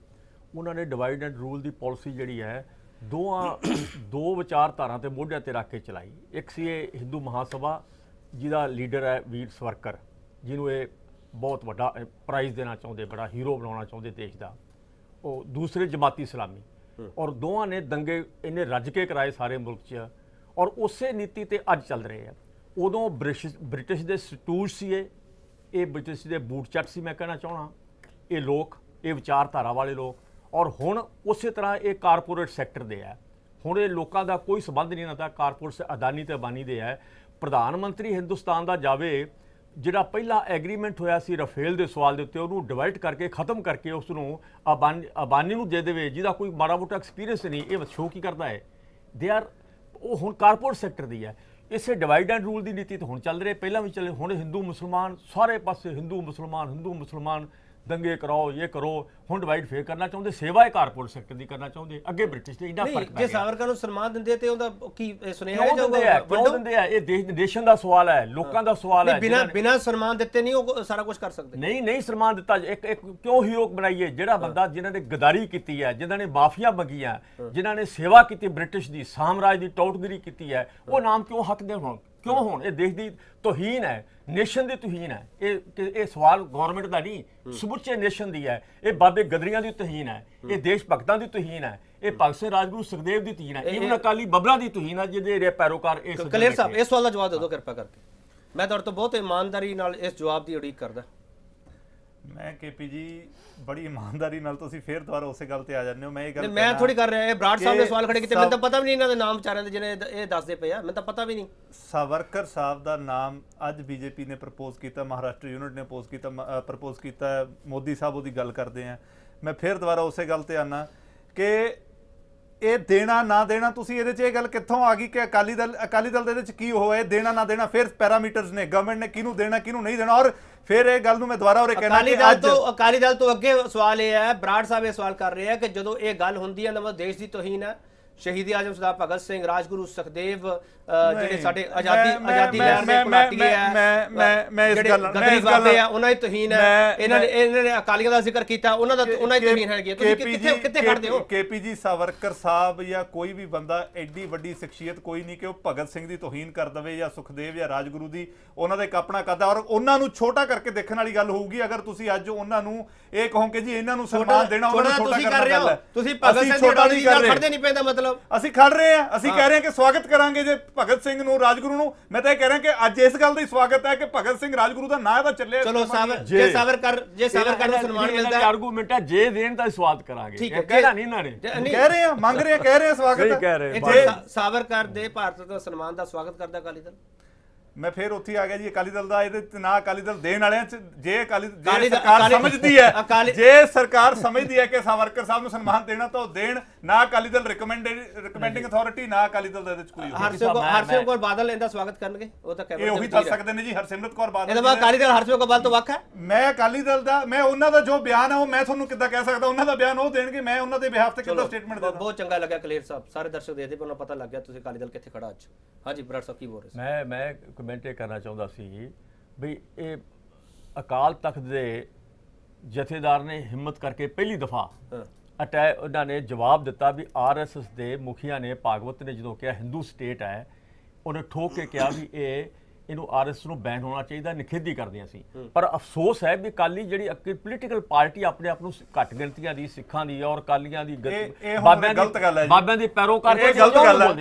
ਉਹਨਾਂ ਨੇ ਡਿਵਾਈਡ ਐਂਡ ਰੂਲ ਦੀ ਪਾਲਿਸੀ ਜਿਹੜੀ ਹੈ ਦੋਵਾਂ ਦੋ ਵਿਚਾਰਧਾਰਾਂ ਤੇ ਮੋਢਿਆਂ ਤੇ ਰੱਖ ਕੇ ਚਲਾਈ। ਇੱਕ ਸੀ ਇਹ ਹਿੰਦੂ ਮਹਾਸਭਾ ਜਿਹਦਾ ਲੀਡਰ ਹੈ ਵੀਰ ਸਵਰਕਰ, ਜਿਹਨੂੰ ਇਹ ਬਹੁਤ ਵੱਡਾ ਪ੍ਰਾਈਜ਼ ਦੇਣਾ ਚਾਹੁੰਦੇ, ਬੜਾ ਹੀਰੋ ਬਣਾਉਣਾ ਚਾਹੁੰਦੇ ਦੇਸ਼ ਦਾ। ਉਹ ਦੂਸਰੇ ਜਮਾਤੀ ਇਸਲਾਮੀ, ਔਰ ਦੋਵਾਂ ਨੇ ਦੰਗੇ ਇੰਨੇ ਰੱਜ ਕੇ ਕਰਾਏ ਸਾਰੇ ਮੁਲਕ 'ਚ, ਔਰ ਉਸੇ ਨੀਤੀ ਤੇ ਅੱਜ ਚੱਲ ਰਹੇ ਆ। ਉਦੋਂ ਬ੍ਰਿਟਿਸ਼ ਬ੍ਰਿਟਿਸ਼ ਦੇ ਸਟੂਜ ਸੀ ਇਹ ਇਹ ਬ੍ਰਿਟਿਸ਼ ਦੇ ਬੂਟ ਚੱਟ ਸੀ, ਮੈਂ ਕਹਿਣਾ ਚਾਹਣਾ ਇਹ ਲੋਕ, ਇਹ ਵਿਚਾਰਧਾਰਾ ਵਾਲੇ ਲੋਕ। ਔਰ ਹੁਣ ਉਸੇ ਤਰ੍ਹਾਂ ਇਹ ਕਾਰਪੋਰੇਟ ਸੈਕਟਰ ਦੇ ਹੈ। ਹੁਣ ਇਹ ਲੋਕਾਂ ਦਾ ਕੋਈ ਸੰਬੰਧ ਨਹੀਂ ਹੁੰਦਾ, ਕਾਰਪੋਰੇਟ ਅਦਾਨੀ ਤੇ ਅਬਾਨੀ ਦੇ ਹੈ। ਪ੍ਰਧਾਨ ਮੰਤਰੀ ਹਿੰਦੁਸਤਾਨ ਦਾ ਜਾਵੇ, ਜਿਹੜਾ ਪਹਿਲਾ ਐਗਰੀਮੈਂਟ ਹੋਇਆ ਸੀ ਰਫੇਲ ਦੇ ਸਵਾਲ ਦੇ ਉੱਤੇ, ਉਹਨੂੰ ਡਿਵਾਈਡ ਕਰਕੇ ਖਤਮ ਕਰਕੇ ਉਸ ਨੂੰ ਅਬਾਨੀ ਅਬਾਨੀ ਨੂੰ ਦੇ ਦੇਵੇ, ਜਿਹਦਾ ਕੋਈ ਮਾੜਾ ਮੋਟਾ ਐਕਸਪੀਰੀਅੰਸ ਨਹੀਂ। ਇਹ ਸ਼ੋਅ ਕੀ ਕਰਦਾ ਹੈ, ਦੇ ਆਰ ਉਹ ਹੁਣ ਕਾਰਪੋਰੇਟ ਸੈਕਟਰ ਦੀ ਹੈ। ਇਸੇ ਡਿਵਾਈਡ ਐਂਡ ਰੂਲ ਦੀ ਨੀਤੀ ਤਾਂ ਹੁਣ ਚੱਲ ਰਹੀ, ਪਹਿਲਾਂ ਵੀ ਚੱਲੇ। ਹੁਣ ਹਿੰਦੂ ਮੁਸਲਮਾਨ ਸਾਰੇ ਪਾਸੇ ਹਿੰਦੂ ਮੁਸਲਮਾਨ ਹਿੰਦੂ ਮੁਸਲਮਾਨ ਦੰਗੇ ਕਰਾਓ, ਇਹ ਕਰੋ। ਹੁਣ ਡਿਵਾਈਡ ਫੇਰ ਕਰਨਾ ਚਾਹੁੰਦੇ, ਸੇਵਾ ਇਹ ਕਾਰਪੋਰੇਟ ਸੈਕਟਰ ਦੀ ਕਰਨਾ ਚਾਹੁੰਦੇ। ਅੱਗੇ ਬ੍ਰਿਟਿਸ਼ ਤੇ ਇੰਨਾ ਫਰਕ ਪੈ ਗਿਆ। ਜੇ ਸਾਵਰਕਰ ਨੂੰ ਸਨਮਾਨ ਦਿੰਦੇ ਤੇ ਉਹਦਾ ਕੀ ਸੁਨੇਹਾ ਕਿਉਂ ਦਿੰਦੇ ਆ, ਕਿਉਂ ਦਿੰਦੇ ਆ? ਇਹ ਦੇਸ਼ ਨੇਸ਼ਨ ਦਾ ਸਵਾਲ ਹੈ, ਲੋਕਾਂ ਦਾ ਸਵਾਲ ਹੈ। ਬਿਨਾਂ ਬਿਨਾਂ ਸਨਮਾਨ ਦਿੱਤੇ ਨਹੀਂ ਉਹ ਸਾਰਾ ਕੁਝ ਕਰ ਸਕਦੇ। ਨਹੀਂ ਨਹੀਂ ਸਨਮਾਨ ਦਿੱਤਾ। ਇੱਕ ਇੱਕ ਕਿਉਂ ਹੀਰੋ ਬਣਾਈਏ? ਜਿਹੜਾ ਬੰਦਾ ਜਿਨ੍ਹਾਂ ਨੇ ਗਦਾਰੀ ਕੀਤੀ ਹੈ, ਜਿਨ੍ਹਾਂ ਨੇ ਮਾਫੀਆਂ ਮੰਗੀਆਂ, ਜਿਨ੍ਹਾਂ ਨੇ ਸੇਵਾ ਕੀਤੀ ਬ੍ਰਿਟਿਸ਼ ਦੀ, ਸਾਮਰਾਜ ਦੀ ਟੌਟਗਿਰੀ ਕੀਤੀ ਹੈ, ਉਹ ਨਾਮ ਕਿਉਂ ਹੱਕ ਦੇ ਹੋਣ? ਕਿਉਂ ਹੋਣ? ਇਹ ਦੇਸ਼ ਦੀ ਤੋਹੀਨ ਹੈ, ਨੇਸ਼ਨ ਦੀ ਤੋਹੀਨ ਹੈ। ਇਹ ਇਹ ਸਵਾਲ ਗਵਰਨਮੈਂਟ ਦਾ ਨਹੀਂ, ਸਮੁੱਚੇ ਨੇਸ਼ਨ ਦੀ ਹੈ। ਇਹ ਬਾਬੇ ਗਦਰੀਆਂ ਦੀ ਤੋਹੀਨ ਹੈ, ਇਹ ਦੇਸ਼ ਭਗਤਾਂ ਦੀ ਤੋਹੀਨ ਹੈ, ਇਹ ਭਗਤ ਸਿੰਘ ਰਾਜਗੁਰੂ ਸੁਖਦੇਵ ਦੀ ਤੋਹੀਨ ਹੈ, ਇਵਨ ਅਕਾਲੀ ਬਬਲਾਂ ਦੀ ਤੋਹੀਨ ਹੈ, ਜਿਹਦੇ ਪੈਰੋਕਾਰ ਇਸ ਕਲੇਰ ਸਾਹਿਬ ਇਸ ਸਵਾਲ ਦਾ ਜਵਾਬ ਦੇ ਦਿਓ ਕਿਰਪਾ ਕਰਕੇ। ਮੈਂ ਤੁਹਾਡੇ ਤੋਂ ਬਹੁਤ ਇਮਾਨਦਾਰੀ ਨਾਲ ਇਸ ਜਵਾਬ ਦੀ ਉਡੀਕ ਕਰਦਾ। ਮੈਂ ਕੇਪੀ ਜੀ ਬੜੀ ਇਮਾਨਦਾਰੀ ਨਾਲ ਤੁਸੀਂ ਫੇਰ ਦੁਬਾਰਾ ਉਸੇ ਗੱਲ ਤੇ ਆ ਜਾਂਦੇ ਹੋ। ਮੈਂ ਇਹ ਗੱਲ ਮੈਂ ਥੋੜੀ ਕਰ ਰਿਹਾ, ਇਹ ਬਰਾੜ ਸਾਹਿਬ ਨੇ ਸਵਾਲ ਖੜੇ ਕੀਤੇ, ਮੈਨੂੰ ਤਾਂ ਪਤਾ ਵੀ ਨਹੀਂ ਇਹਨਾਂ ਦੇ ਨਾਮ ਵਿਚਾਰਿਆਂ ਦੇ ਜਿਹਨੇ ਇਹ ਦੱਸਦੇ ਪਏ ਆ, ਮੈਨੂੰ ਤਾਂ ਪਤਾ ਵੀ ਨਹੀਂ। ਸਾਵਰਕਰ ਸਾਹਿਬ ਦਾ ਨਾਮ ਅੱਜ ਬੀਜੇਪੀ ਨੇ ਪ੍ਰਪੋਜ਼ ਕੀਤਾ, ਮਹਾਰਾਸ਼ਟਰ ਯੂਨਿਟ ਨੇ ਪੋਜ਼ ਕੀਤਾ ਪ੍ਰਪੋਜ਼ ਕੀਤਾ, ਮੋਦੀ ਸਾਹਿਬ ਉਹਦੀ ਗੱਲ ਕਰਦੇ ਆ। ਮੈਂ ਫੇਰ ਦੁਬਾਰਾ ਉਸੇ ਗੱਲ ਤੇ ਆਨਾ ਕਿ ਇਹ ਦੇਣਾ ਨਾ ਦੇਣਾ, ਤੁਸੀਂ ਇਹਦੇ 'ਚ ਇਹ ਗੱਲ ਕਿੱਥੋਂ ਆ ਗਈ ਕਿ ਅਕਾਲੀ ਦਲ ਅਕਾਲੀ ਦਲ ਦੇ ਇਹਦੇ 'ਚ ਕੀ ਹੋਇਆ? ਦੇਣਾ ਨਾ ਦੇਣਾ ਫਿਰ ਪੈਰਾਮੀਟਰਸ ਨੇ, ਗਵਰਨਮੈਂਟ ਨੇ ਕਿਹਨੂੰ ਦੇਣਾ ਕਿਹਨੂੰ ਨਹੀਂ ਦੇਣਾ। ਔਰ ਫਿਰ ਇਹ ਗੱਲ ਨੂੰ ਮੈਂ ਦੁਬਾਰਾ ਹੋਰ ਕਹਿਣਾ ਕਿ ਅੱਜ ਅਕਾਲੀ ਦਲ ਤੋਂ ਅੱਗੇ ਸਵਾਲ ਇਹ ਹੈ, ਬਰਾੜ ਸਾਹਿਬ ਇਹ ਸਵਾਲ ਕਰ ਰਹੇ ਆ ਕਿ ਜਦੋਂ ਇਹ ਗੱਲ ਹੁੰਦੀ ਹੈ ਨਵਾਂ ਦੇਸ਼ ਦੀ ਤੋਹੀਨ ਹੈ, ਸ਼ਹੀਦ ਆਜ਼ਮ ਸਰਦਾਰ ਭਗਤ ਸਿੰਘ, ਰਾਜਗੁਰੂ ਸੁਖਦੇਵ, ਜਿਹੜੇ ਸਾਡੇ ਆਜ਼ਾਦੀ ਆਜ਼ਾਦੀ ਲਹਿਰ ਦੇ ਘੁਲਾਟੀਏ ਆ, ਮੈਂ ਮੈਂ ਮੈਂ ਇਸ ਗੱਲ ਮੈਂ ਇਸ ਗੱਲ ਆ, ਉਹਨਾਂ ਦੀ ਤੋਹੀਨ ਹੈ। ਇਹਨਾਂ ਨੇ ਇਹਨਾਂ ਨੇ ਅਕਾਲੀਆਂ ਦਾ ਜ਼ਿਕਰ ਕੀਤਾ, ਉਹਨਾਂ ਦਾ ਉਹਨਾਂ ਦੀ ਤੋਹੀਨ ਹੈਗੀ। ਤੁਸੀਂ ਕਿੱਥੇ ਕਿੱਥੇ ਖੜਦੇ ਹੋ? ਕੇਪੀ ਜੀ ਸਾਵਰਕਰ ਸਾਹਿਬ ਜਾਂ ਕੋਈ ਵੀ ਬੰਦਾ ਐਡੀ ਵੱਡੀ ਸ਼ਖਸੀਅਤ ਕੋਈ ਨਹੀਂ ਕਿ ਉਹ ਭਗਤ ਸਿੰਘ ਦੀ ਤੋਹੀਨ ਕਰ ਦਵੇ ਜਾਂ ਸੁਖਦੇਵ ਜਾਂ ਰਾਜਗੁਰੂ ਦੀ, ਉਹਨਾਂ ਦਾ ਇੱਕ ਆਪਣਾ ਕੱਦ, ਔਰ ਉਹਨਾਂ ਨੂੰ ਛੋਟਾ ਕਰਕੇ ਦੇਖਣ ਵਾਲੀ ਗੱਲ ਹੋਊਗੀ ਅਗਰ ਤੁਸੀਂ ਅੱਜ ਉਹਨਾਂ ਨੂੰ ਇਹ ਕਹੋ ਕਿ ਜੀ ਇਹਨਾਂ ਨੂੰ ਸਨਮਾਨ ਦੇਣਾ, ਉਹਨਾਂ ਨੂੰ ਛੋਟਾ ਕਰਨਾ ਗੱਲ ਹੈ। ਤੁਸੀਂ ਭਗਤ ਸਿੰਘ ਦੀ ਉਡਾਰੀ ਨਾਲ ਖੜਦੇ ਨਹੀਂ ਪੈਂਦਾ ਮਤਲਬ। ਅਸੀਂ ਖੜ ਰਹੇ ਹਾਂ, ਅਸੀਂ ਕਹਿ ਰਹੇ ਹਾਂ ਕਿ ਸਵਾਗਤ ਕਰਾਂਗੇ ਜੇ ਭਗਤ ਸਿੰਘ ਨੂੰ, ਰਾਜਗੁਰੂ ਨੂੰ। ਮੈਂ ਤਾਂ ਇਹ ਕਹਿ ਰਿਹਾ ਕਿ ਅੱਜ ਇਸ ਗੱਲ ਦਾ ਹੀ ਸਵਾਗਤ ਹੈ ਕਿ ਭਗਤ ਸਿੰਘ ਰਾਜਗੁਰੂ ਦਾ ਨਾਂ ਤਾਂ ਚੱਲੇ। ਚਲੋ ਸਾਵਰ ਜੇ ਸਾਵਰਕਰ ਜੇ ਸਾਵਰਕਰ ਨੂੰ ਸਨਮਾਨ ਮਿਲਦਾ ਹੈ, ਆਰਗੂਮੈਂਟ ਹੈ ਜੇ ਦੇਣ ਦਾ ਸਵਾਗਤ ਕਰਾਂਗੇ। ਠੀਕ ਹੈ, ਕਹਿਣਾ ਨਹੀਂ ਇਹਨਾਂ ਨੇ, ਕਹਿ ਰਹੇ ਹਾਂ, ਮੰਗ ਰਹੇ ਹਾਂ, ਕਹਿ ਰਹੇ ਹਾਂ ਸਵਾਗਤ ਕਹਿ ਰਹੇ ਜੇ ਸਾਵਰਕਰ ਦੇ ਭਾਰਤ ਦਾ ਸਨਮਾਨ ਦਾ ਸਵਾਗਤ ਕਰਦਾ ਅਕਾਲੀ ਦਲ। ਮੈਂ ਫੇਰ ਉੱਥੇ ਆ ਗਿਆ ਜੀ ਅਕਾਲੀ ਦਲ ਦਾ। ਇਹਦੇ ਨਾ ਅਕਾਲੀ ਦਲ ਦੇਣ ਵਾਲਿਆਂ ਚ ਜੇ ਅਕਾਲੀ ਜੇ ਸਰਕਾਰ ਸਮਝਦੀ ਹੈ, ਜੇ ਸਰਕਾਰ ਸਮਝਦੀ ਹੈ ਕਿ ਸਾਵਰਕਰ ਸਾਹਿਬ ਨੂੰ ਸਨਮਾਨ ਦੇਣਾ ਤਾਂ ਉਹ ਦੇਣ, ਨਾ ਅਕਾਲੀ ਦਲ ਰਿਕਮੈਂਡਿੰਗ ਅਥਾਰਟੀ, ਨਾ ਅਕਾਲੀ ਦਲ ਦਾ ਇਹਦੇ ਚ ਕੋਈ। ਹਰਸਿਮਰਤ ਕੌਰ ਬਾਦਲ ਇਹਦਾ ਸਵਾਗਤ ਕਰਨਗੇ, ਉਹ ਤਾਂ ਇਹ ਉਹੀ ਦੱਸ ਸਕਦੇ ਨੇ ਜੀ। ਹਰਸਿਮਰਤ ਕੌਰ ਬਾਦਲ ਇਹਦਾ ਅਕਾਲੀ ਦਲ ਹਰਸਿਮਰਤ ਕੌਰ ਬਾਦਲ ਤੋਂ ਵੱਖ ਹੈ। ਮੈਂ ਅਕਾਲੀ ਦਲ ਦਾ, ਮੈਂ ਉਹਨਾਂ ਦਾ ਜੋ ਬਿਆਨ ਹੈ ਉਹ ਮੈਂ ਤੁਹਾਨੂੰ ਕਿੱਦਾਂ ਕਹਿ ਸਕਦਾ? ਉਹਨਾਂ ਦਾ ਬਿਆਨ ਉਹ ਦੇਣਗੇ, ਮੈਂ ਉਹਨਾਂ ਦੇ ਬਿਹਾਫ ਤੇ ਕਿੱਦਾਂ ਸਟੇਟਮੈਂਟ ਦੇ ਦਾਂ? ਬਹੁਤ ਚੰਗਾ ਲੱਗਿਆ ਕਲੇਰ ਸਾਹਿਬ, ਸਾਰੇ ਦਰਸ਼ਕ ਦੇਖਦੇ ਪਏ, ਉਹਨਾਂ ਪਤਾ ਲੱਗ ਗਿਆ ਤੁਸੀਂ ਅਕਾਲੀ ਦਲ ਕਿੱਥੇ ਖੜਾ ਅੱਜ। ਹਾਂਜੀ ਬਰਾੜ ਸਾਹਿਬ ਕੀ ਬੋਲ ਰਹੇ ਸੀ? ਮੈਂ ਮੈਂ ਕਮੈਂਟ ਇਹ ਕਰਨਾ ਚਾਹੁੰਦਾ ਸੀ ਵੀ ਇਹ ਅਕਾਲ ਤਖਤ ਦੇ ਜਥੇਦਾਰ ਨੇ ਹਿੰਮਤ ਕਰਕੇ ਪਹਿਲੀ ਦਫਾ ਅਟੈ ਉਹਨਾਂ ਨੇ ਜਵਾਬ ਦਿੱਤਾ ਵੀ ਆਰ ਐਸ ਐਸ ਦੇ ਮੁਖੀਆਂ ਨੇ, ਭਾਗਵਤ ਨੇ ਜਦੋਂ ਕਿਹਾ ਹਿੰਦੂ ਸਟੇਟ ਹੈ, ਉਹਨੇ ਠੋਕ ਕੇ ਕਿਹਾ ਵੀ ਇਹ ਇਹਨੂੰ ਆਰ ਐਸ ਨੂੰ ਬੈਨ ਹੋਣਾ ਚਾਹੀਦਾ, ਨਿਖੇਧੀ ਕਰਦੇ ਸੀ। ਪਰ ਅਫਸੋਸ ਹੈ ਵੀ ਅਕਾਲੀ ਜਿਹੜੀ ਪੋਲੀਟੀਕਲ ਪਾਰਟੀ ਆਪਣੇ ਆਪ ਨੂੰ ਘੱਟ ਗਿਣਤੀਆਂ ਦੀ, ਸਿੱਖਾਂ ਦੀ ਔਰ ਅਕਾਲੀਆਂ ਦੀ, ਬਾਬਿਆਂ ਦੀ ਬਾਬਿਆਂ ਦੀ ਪੈਰੋਕਾਰ ਇਹ ਗਲਤ ਗੱਲ ਹੈ।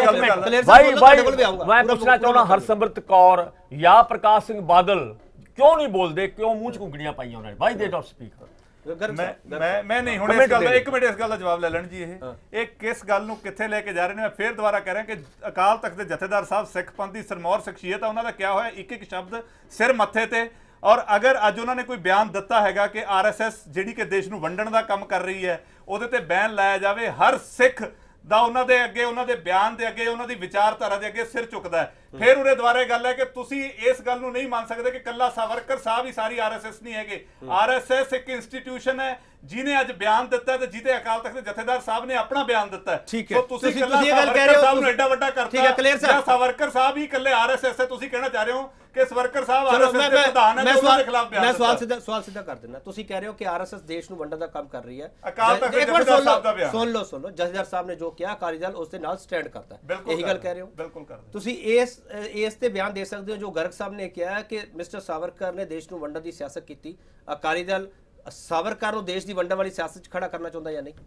ਭਾਈ ਭਾਈ ਮੈਂ ਪੁੱਛਣਾ ਚਾਹੁੰਦਾ ਹਰਸਿਮਰਤ ਕੌਰ ਜਾਂ ਪ੍ਰਕਾਸ਼ ਸਿੰਘ ਬਾਦਲ ਕਿਉਂ ਨਹੀਂ ਬੋਲਦੇ? ਕਿਉਂ ਮੂੰਹ ਚ ਘੁੰਗਣੀਆਂ ਪਾਈਆਂ ਉਹਨਾਂ ਨੇ? ਵਾਈ ਦੇ ਡੋਟ ਸਪੀਕ? ਮੈਂ ਮੈਂ ਮੈਂ ਨਹੀਂ ਹੁਣ ਇਸ ਗੱਲ ਦਾ ਇੱਕ ਮਿੰਟ ਇਸ ਗੱਲ ਦਾ ਜਵਾਬ ਲੈ ਲੈਣ ਜੀ। ਇਹ ਇਹ ਕਿਸ ਗੱਲ ਨੂੰ ਕਿੱਥੇ ਲੈ ਕੇ ਜਾ ਰਹੇ ਨੇ? ਮੈਂ ਫੇਰ ਦੁਬਾਰਾ ਕਹਿ ਰਿਹਾ ਕਿ ਅਕਾਲ ਤਖਤ ਦੇ ਜਥੇਦਾਰ ਸਾਹਿਬ ਸਿੱਖ ਪੰਥ ਦੀ ਸਰਮੌਰ ਸ਼ਖਸੀਅਤ ਆ, ਉਹਨਾਂ ਦਾ ਕਿਹਾ ਹੋਇਆ ਇੱਕ ਇੱਕ ਸ਼ਬਦ ਸਿਰ ਮੱਥੇ ਤੇ। ਔਰ ਅਗਰ ਅੱਜ ਉਹਨਾਂ ਨੇ ਕੋਈ ਬਿਆਨ ਦਿੱਤਾ ਹੈਗਾ ਕਿ ਆਰ ਐਸ ਐਸ ਜਿਹੜੀ ਕਿ ਦੇਸ਼ ਨੂੰ ਵੰਡਣ ਦਾ ਕੰਮ ਕਰ ਰਹੀ ਹੈ, ਉਹਦੇ ਤੇ ਬੈਨ ਲਾਇਆ ਜਾਵੇ, ਹਰ ਸਿੱਖ ਦਾ ਉਹਨਾਂ ਦੇ ਅੱਗੇ, ਉਹਨਾਂ ਦੇ ਬਿਆਨ ਦੇ ਅੱਗੇ, ਉਹਨਾਂ ਦੀ ਵਿਚਾਰਧਾਰਾ ਦੇ ਅੱਗੇ ਸਿਰ ਝੁਕਦਾ ਹੈ। ਫਿਰ ਉਹਦੇ ਦੁਆਰੇ ਗੱਲ ਹੈ ਕਿ ਤੁਸੀਂ ਇਸ ਗੱਲ ਨੂੰ ਨਹੀਂ ਮੰਨ ਸਕਦੇ ਕਿ ਕੱਲਾ ਸਾਵਰਕਰ ਸਾਹਿਬ ਹੀ ਸਾਰੀ ਆਰ ਐਸ ਐਸ ਨਹੀਂ ਹੈਗੇ। ਆਰ ਐਸ ਐਸ ਇੱਕ ਇੰਸਟੀਟਿਊਸ਼ਨ ਹੈ ਜਿਹਨੇ ਅੱਜ ਬਿਆਨ ਦਿੱਤਾ ਤੇ ਜਿਹਦੇ ਅਕਾਲ ਤਖਤ ਦੇ ਜਥੇਦਾਰ ਸਾਹਿਬ ਨੇ ਆਪਣਾ ਬਿਆਨ ਦਿੱਤਾ। ਸੋ ਤੁਸੀਂ ਕੱਲਾ ਸਾਵਰਕਰ ਸਾਹਿਬ ਨੂੰ ਐਡਾ ਵੱਡਾ ਕਰਤਾ ਜਾਂ ਸਾਵਰਕਰ ਸਾਹਿਬ ਹੀ ਕੱਲੇ ਆਰ ਐਸ ਐਸ ਹੈ, ਤੁਸੀਂ ਕਹਿਣਾ ਚਾਹ ਰਹੇ ਹੋ ਕਿ ਸਵਰਕਰ ਸਾਹਿਬ ਚਲੋ ਆਰਐਸਐਸ ਦੇ ਪ੍ਰਧਾਨ ਹੈ ਮੈਂ ਤੇ ਉਹਨਾਂ ਦੇ ਸਵਾਲ ਖਿਲਾਫ ਬਿਆਨ ਮੈਂ ਦਿੱਤਾ। ਸਵਾਲ ਸਿੱਧਾ ਸਵਾਲ ਸਿੱਧਾ ਕਰ ਦਿੰਦਾ। ਤੁਸੀਂ ਕਹਿ ਰਹੇ ਹੋ ਕਿ ਆਰਐਸਐਸ ਦੇਸ਼ ਨੂੰ ਵੰਡਣ ਦਾ ਕੰਮ ਕਰ ਰਹੀ ਹੈ। ਅਕਾਲ ਤਖਤ ਦੇ ਇੱਕ ਮਿੰਟ ਜਥੇਦਾਰ ਸੁਣ ਲਓ, ਸਾਹਿਬ ਦਾ ਬਿਆਨ। ਸੁਣ ਲਓ ਸੁਣ ਲਓ ਜਥੇਦਾਰ ਸਾਹਿਬ ਨੇ ਜੋ ਕਿਹਾ ਅਕਾਲੀ ਦਲ ਉਸ ਦੇ ਨਾਲ ਸਟੈਂਡ ਕਰਦਾ ਹੈ। ਬਿਲਕੁਲ ਇਹੀ ਗੱਲ ਕਰਦਾ, ਕਹਿ ਰਹੇ ਹੋ? ਬਿਲਕੁਲ ਕਰਦਾ। ਤੁਸੀਂ ਇਸ ਇਸ ਤੇ ਬਿਆਨ ਦੇ ਸਕਦੇ ਹੋ ਜੋ ਗਰਗ ਸਾਹਿਬ ਨੇ ਕਿਹਾ ਕਿ ਮਿਸਟਰ ਸਾਵਰਕਰ ਨੇ ਦੇਸ਼ ਨੂੰ ਵੰਡਣ ਦੀ ਸਿਆਸਤ ਕੀਤੀ, ਅਕਾਲੀ ਦਲ ਸਾਵਰਕਰ ਨੂੰ ਦੇਸ਼ ਦੀ ਵੰਡਣ ਵਾਲੀ ਸਿਆਸਤ 'ਚ ਖੜਾ ਕਰਨਾ ਚਾਹੁੰਦਾ ਜਾਂ ਨਹੀਂ?